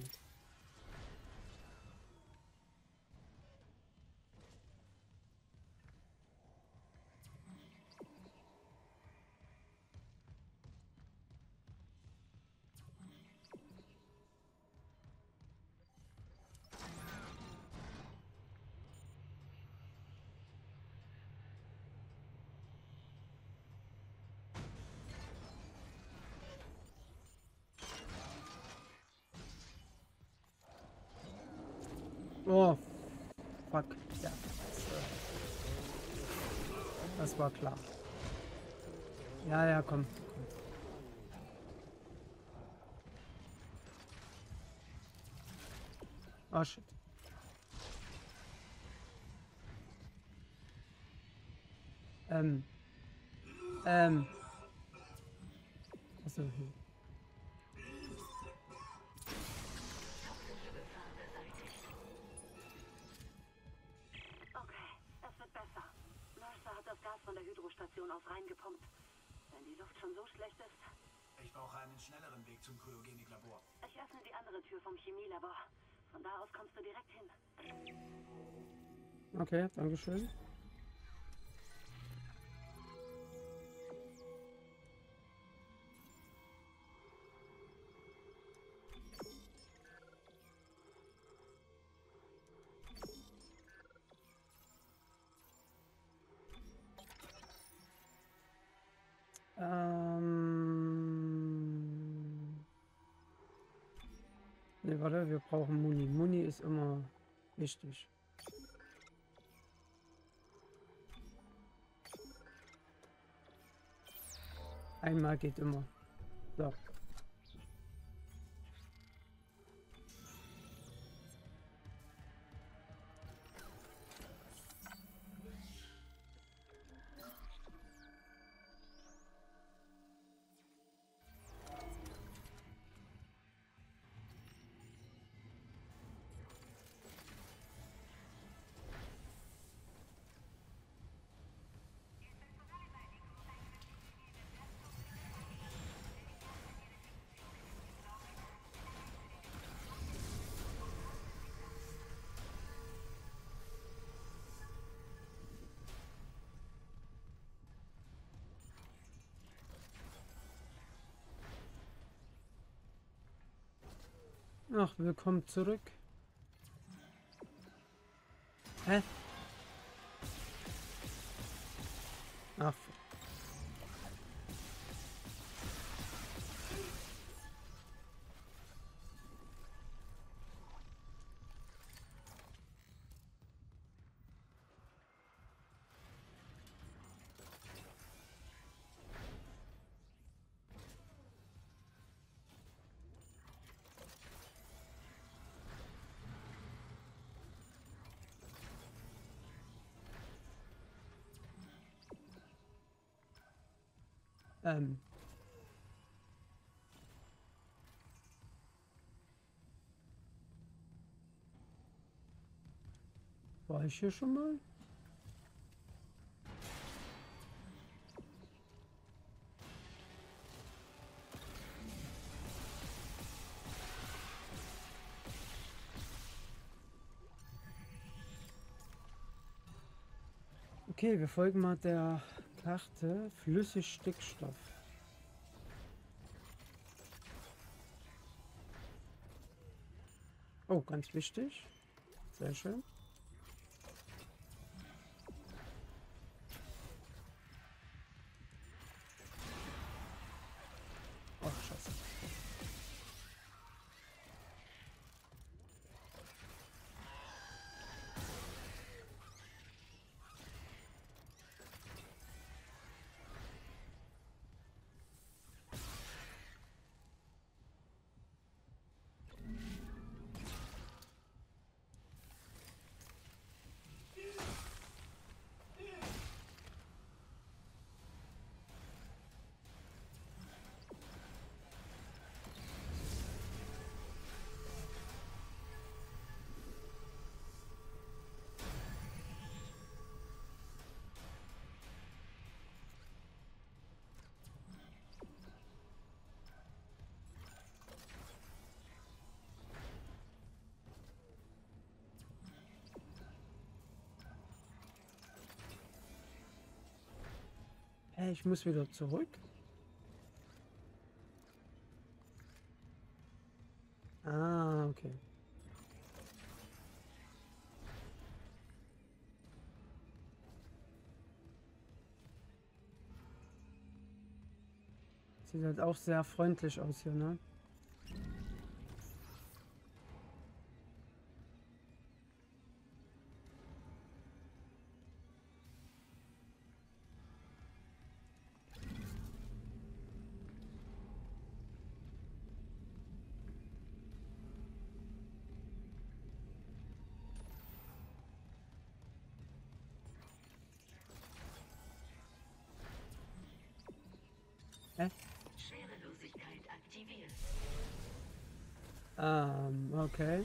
Oh, fuck. Ja, das, äh, das war klar. Ja, ja, komm. komm. Oh, shit. Ähm. Ähm. Achso, hier. Okay, es wird besser. Mercer hat das Gas von der Hydrostation aus reingepumpt. Wenn die Luft schon so schlecht ist. Ich brauche einen schnelleren Weg zum Kryogeniklabor. Ich öffne die andere Tür vom Chemielabor. Von da aus kommst du direkt hin. Okay, dankeschön. Ähm. Ne, warte, wir brauchen Muni. Muni ist immer wichtig. Einmal geht immer. So. Ach, willkommen zurück. Hä? Ach. Ähm. War ich hier schon mal? Okay, wir folgen mal der Karte Flüssigstickstoff. Oh, ganz wichtig. Sehr schön. Ach, scheiße. Hä, ich muss wieder zurück. Ah, okay. Sieht halt auch sehr freundlich aus hier, ne? Hä? Schwerelosigkeit aktiviert. Ähm, okay.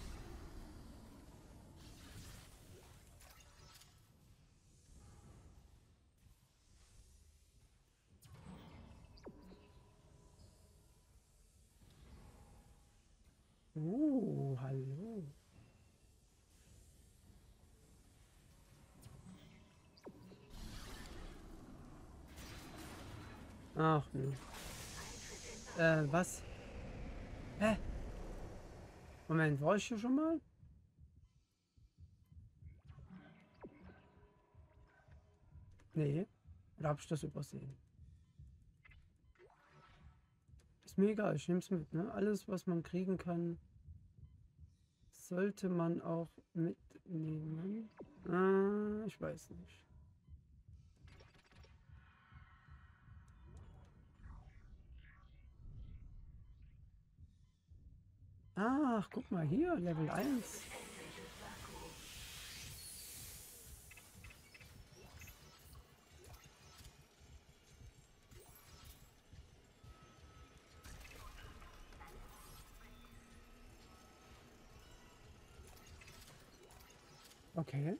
Uh, hallo. Ach, nee. Äh, was? Hä? Moment, war ich hier schon mal? Nee. Oder hab ich das übersehen? Ist mir egal, ich nehm's mit, ne? Alles, was man kriegen kann, sollte man auch mitnehmen. Ah, ich weiß nicht. Ach, guck mal hier, Level eins. Okay.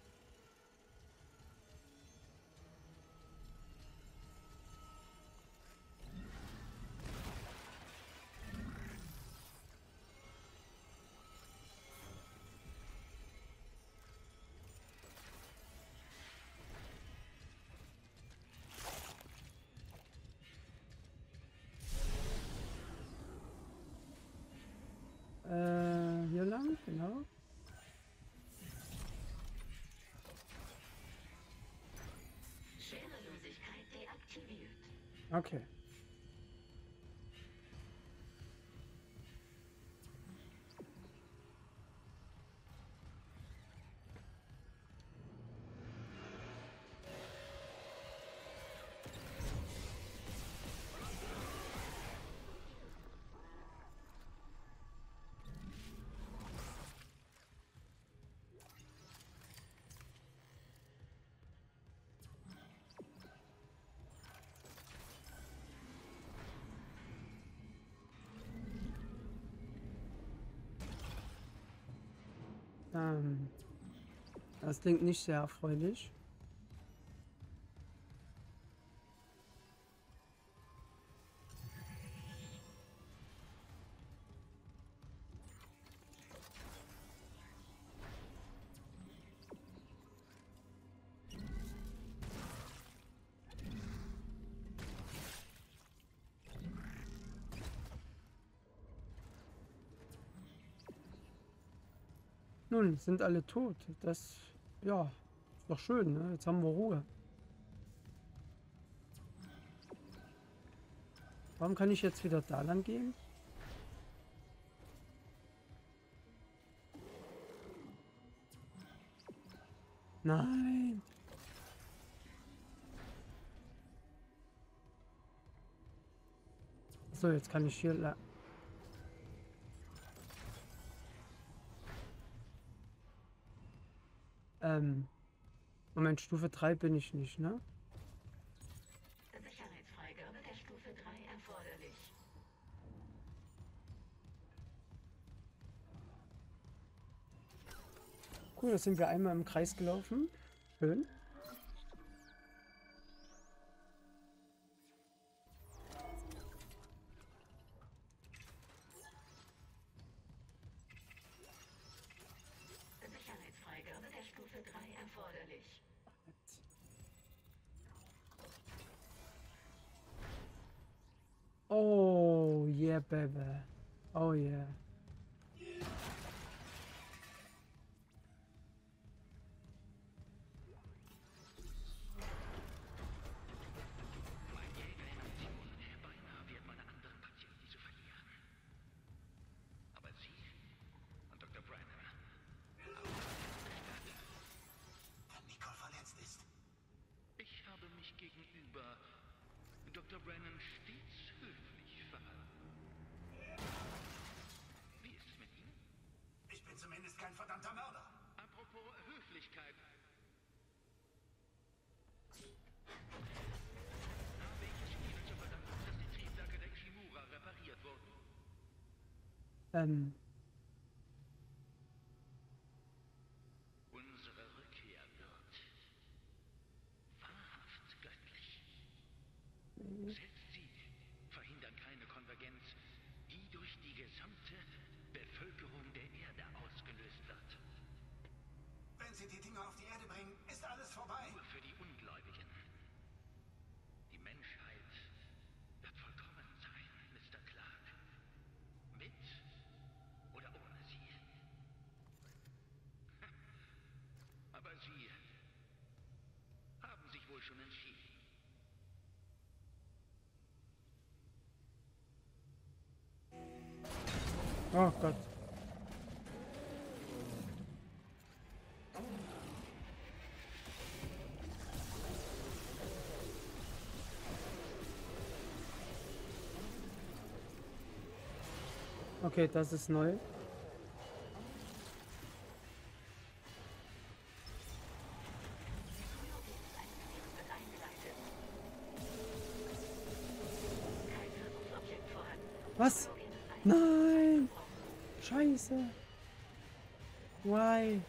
Äh, hier lang, genau. Schwerelosigkeit deaktiviert. Okay. Ähm, das klingt nicht sehr erfreulich. Nun, sind alle tot. Das, ja, ist doch schön, ne? Jetzt haben wir Ruhe. Warum kann ich jetzt wieder da lang gehen? Nein. So, jetzt kann ich hier la Ähm, Moment, Stufe drei bin ich nicht, ne? Sicherheitsfreigabe der Stufe drei erforderlich. Cool, da sind wir einmal im Kreis gelaufen. Schön. Sicherheitsfreigabe der Stufe drei erforderlich. yeah, baby. Oh yeah. Beinahe wird meine anderen Patienten zu verlieren. Aber Sie und Doktor Brennan haben Wenn Nicole verletzt ist. Ich habe mich gegenüber Doktor Brennan stets höflich verhalten. Wie ist es mit Ihnen? Ich bin zumindest kein verdammter Mörder. Apropos Höflichkeit. Habe ich es Ihnen zu verdanken, dass die Triebwerke der Ishimura repariert wurden? Ähm, Unsere Rückkehr wird wahrhaft göttlich. Selbst Sie verhindern keine Konvergenz, die durch die gesamte Bevölkerung der Erde ausgelöst wird. Wenn Sie die Dinger auf die Erde bringen, ist alles vorbei. Nur für die Ungläubigen. Die Menschheit wird vollkommen sein, Mister Clark. Mit oder ohne Sie. Aber Sie haben sich wohl schon entschieden. oh Gott. Okay, das ist neu. Was? Nein! Scheiße! Why?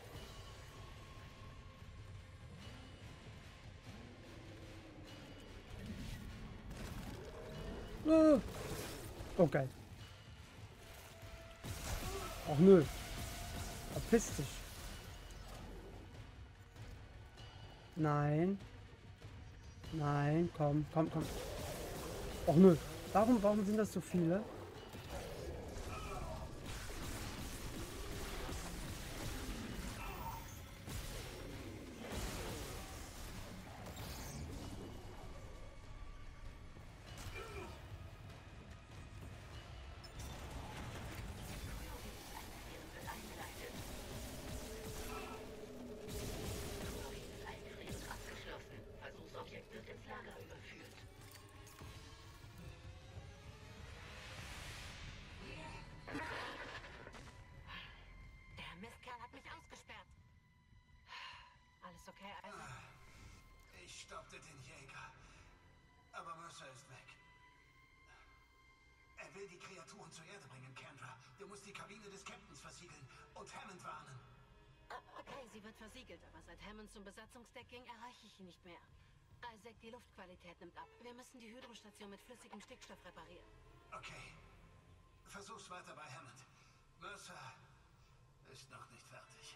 Oh, okay. Ach nö. Verpiss dich. Nein. Nein, komm, komm, komm. Ach nö. Warum, warum sind das so viele? Versuchsobjekt wird ins Lager überführt. Der Mistkerl hat mich ausgesperrt. Alles okay, Isaac? Ich stoppte den Jäger. Aber Mercer ist weg. Er will die Kreaturen zur Erde bringen, Kendra. Du musst die Kabine des Captains versiegeln und Hammond warnen. Okay, sie wird versiegelt, aber seit Hammond zum Besatzungsdeck ging, erreiche ich ihn nicht mehr. Isaac, die Luftqualität nimmt ab. Wir müssen die Hydrostation mit flüssigem Stickstoff reparieren. Okay. Versuch's weiter bei Hammond. Mercer ist noch nicht fertig.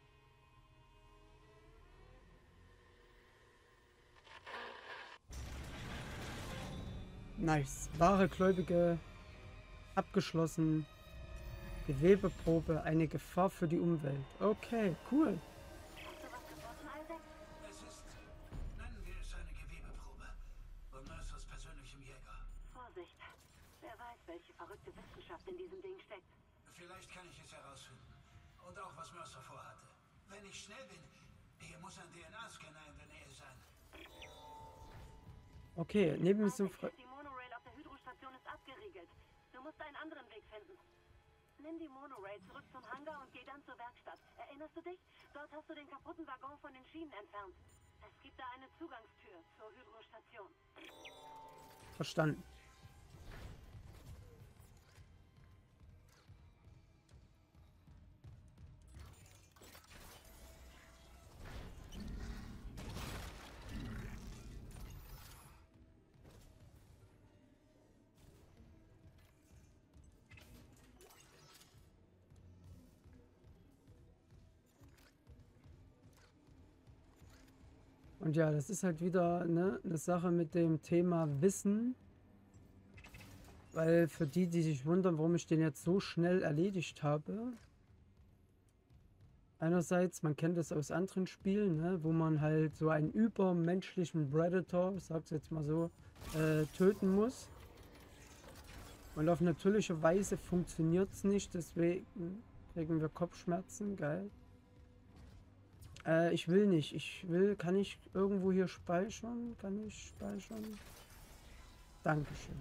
Nice. Wahre Gläubige abgeschlossen. Gewebeprobe, eine Gefahr für die Umwelt. Okay, cool. Hast du was gefunden, Isaac? Es ist, nennen wir es eine Gewebeprobe. Von Mercers persönlichem Jäger. Vorsicht. Wer weiß, welche verrückte Wissenschaft in diesem Ding steckt. Vielleicht kann ich es herausfinden. Und auch, was Mercer vorhatte. Wenn ich schnell bin, hier muss ein D N A-Scanner in der Nähe sein. Okay, neben diesem Fra Die Monorail auf der Hydrostation ist abgeriegelt. Du musst einen anderen Weg finden. Nimm die Monorail zurück zum Hangar und geh dann zur Werkstatt. Erinnerst du dich? Dort hast du den kaputten Waggon von den Schienen entfernt. Es gibt da eine Zugangstür zur Hydrostation. Verstanden. Und ja, das ist halt wieder ne, eine Sache mit dem Thema Wissen. Weil für die, die sich wundern, warum ich den jetzt so schnell erledigt habe. Einerseits, man kennt das aus anderen Spielen, ne, wo man halt so einen übermenschlichen Predator, ich sag's jetzt mal so, äh, töten muss. Und auf natürliche Weise funktioniert es nicht, deswegen kriegen wir Kopfschmerzen, geil. Äh, ich will nicht, ich will, kann ich irgendwo hier speichern? Kann ich speichern? Dankeschön.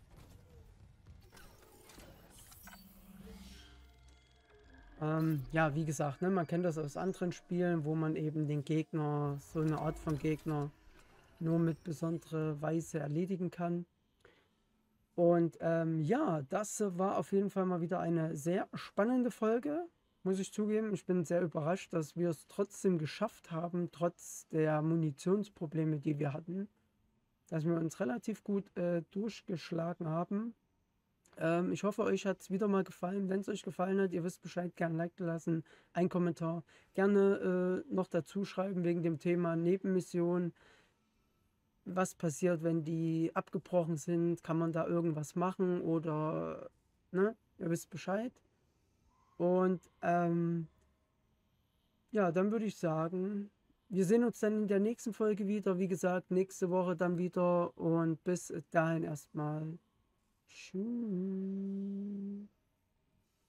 Ähm, ja, wie gesagt, ne, man kennt das aus anderen Spielen, wo man eben den Gegner, so eine Art von Gegner, nur mit besonderer Weise erledigen kann. Und ähm, ja, das war auf jeden Fall mal wieder eine sehr spannende Folge, muss ich zugeben. Ich bin sehr überrascht, dass wir es trotzdem geschafft haben, trotz der Munitionsprobleme, die wir hatten, dass wir uns relativ gut äh, durchgeschlagen haben. Ähm, ich hoffe, euch hat es wieder mal gefallen. Wenn es euch gefallen hat, ihr wisst Bescheid, gerne ein Like lassen, einen Kommentar. Gerne äh, noch dazu schreiben wegen dem Thema Nebenmission. Was passiert, wenn die abgebrochen sind? Kann man da irgendwas machen? Oder, ne? Ihr wisst Bescheid. Und, ähm, ja, dann würde ich sagen, wir sehen uns dann in der nächsten Folge wieder. Wie gesagt, nächste Woche dann wieder. Und bis dahin erstmal. Tschüss.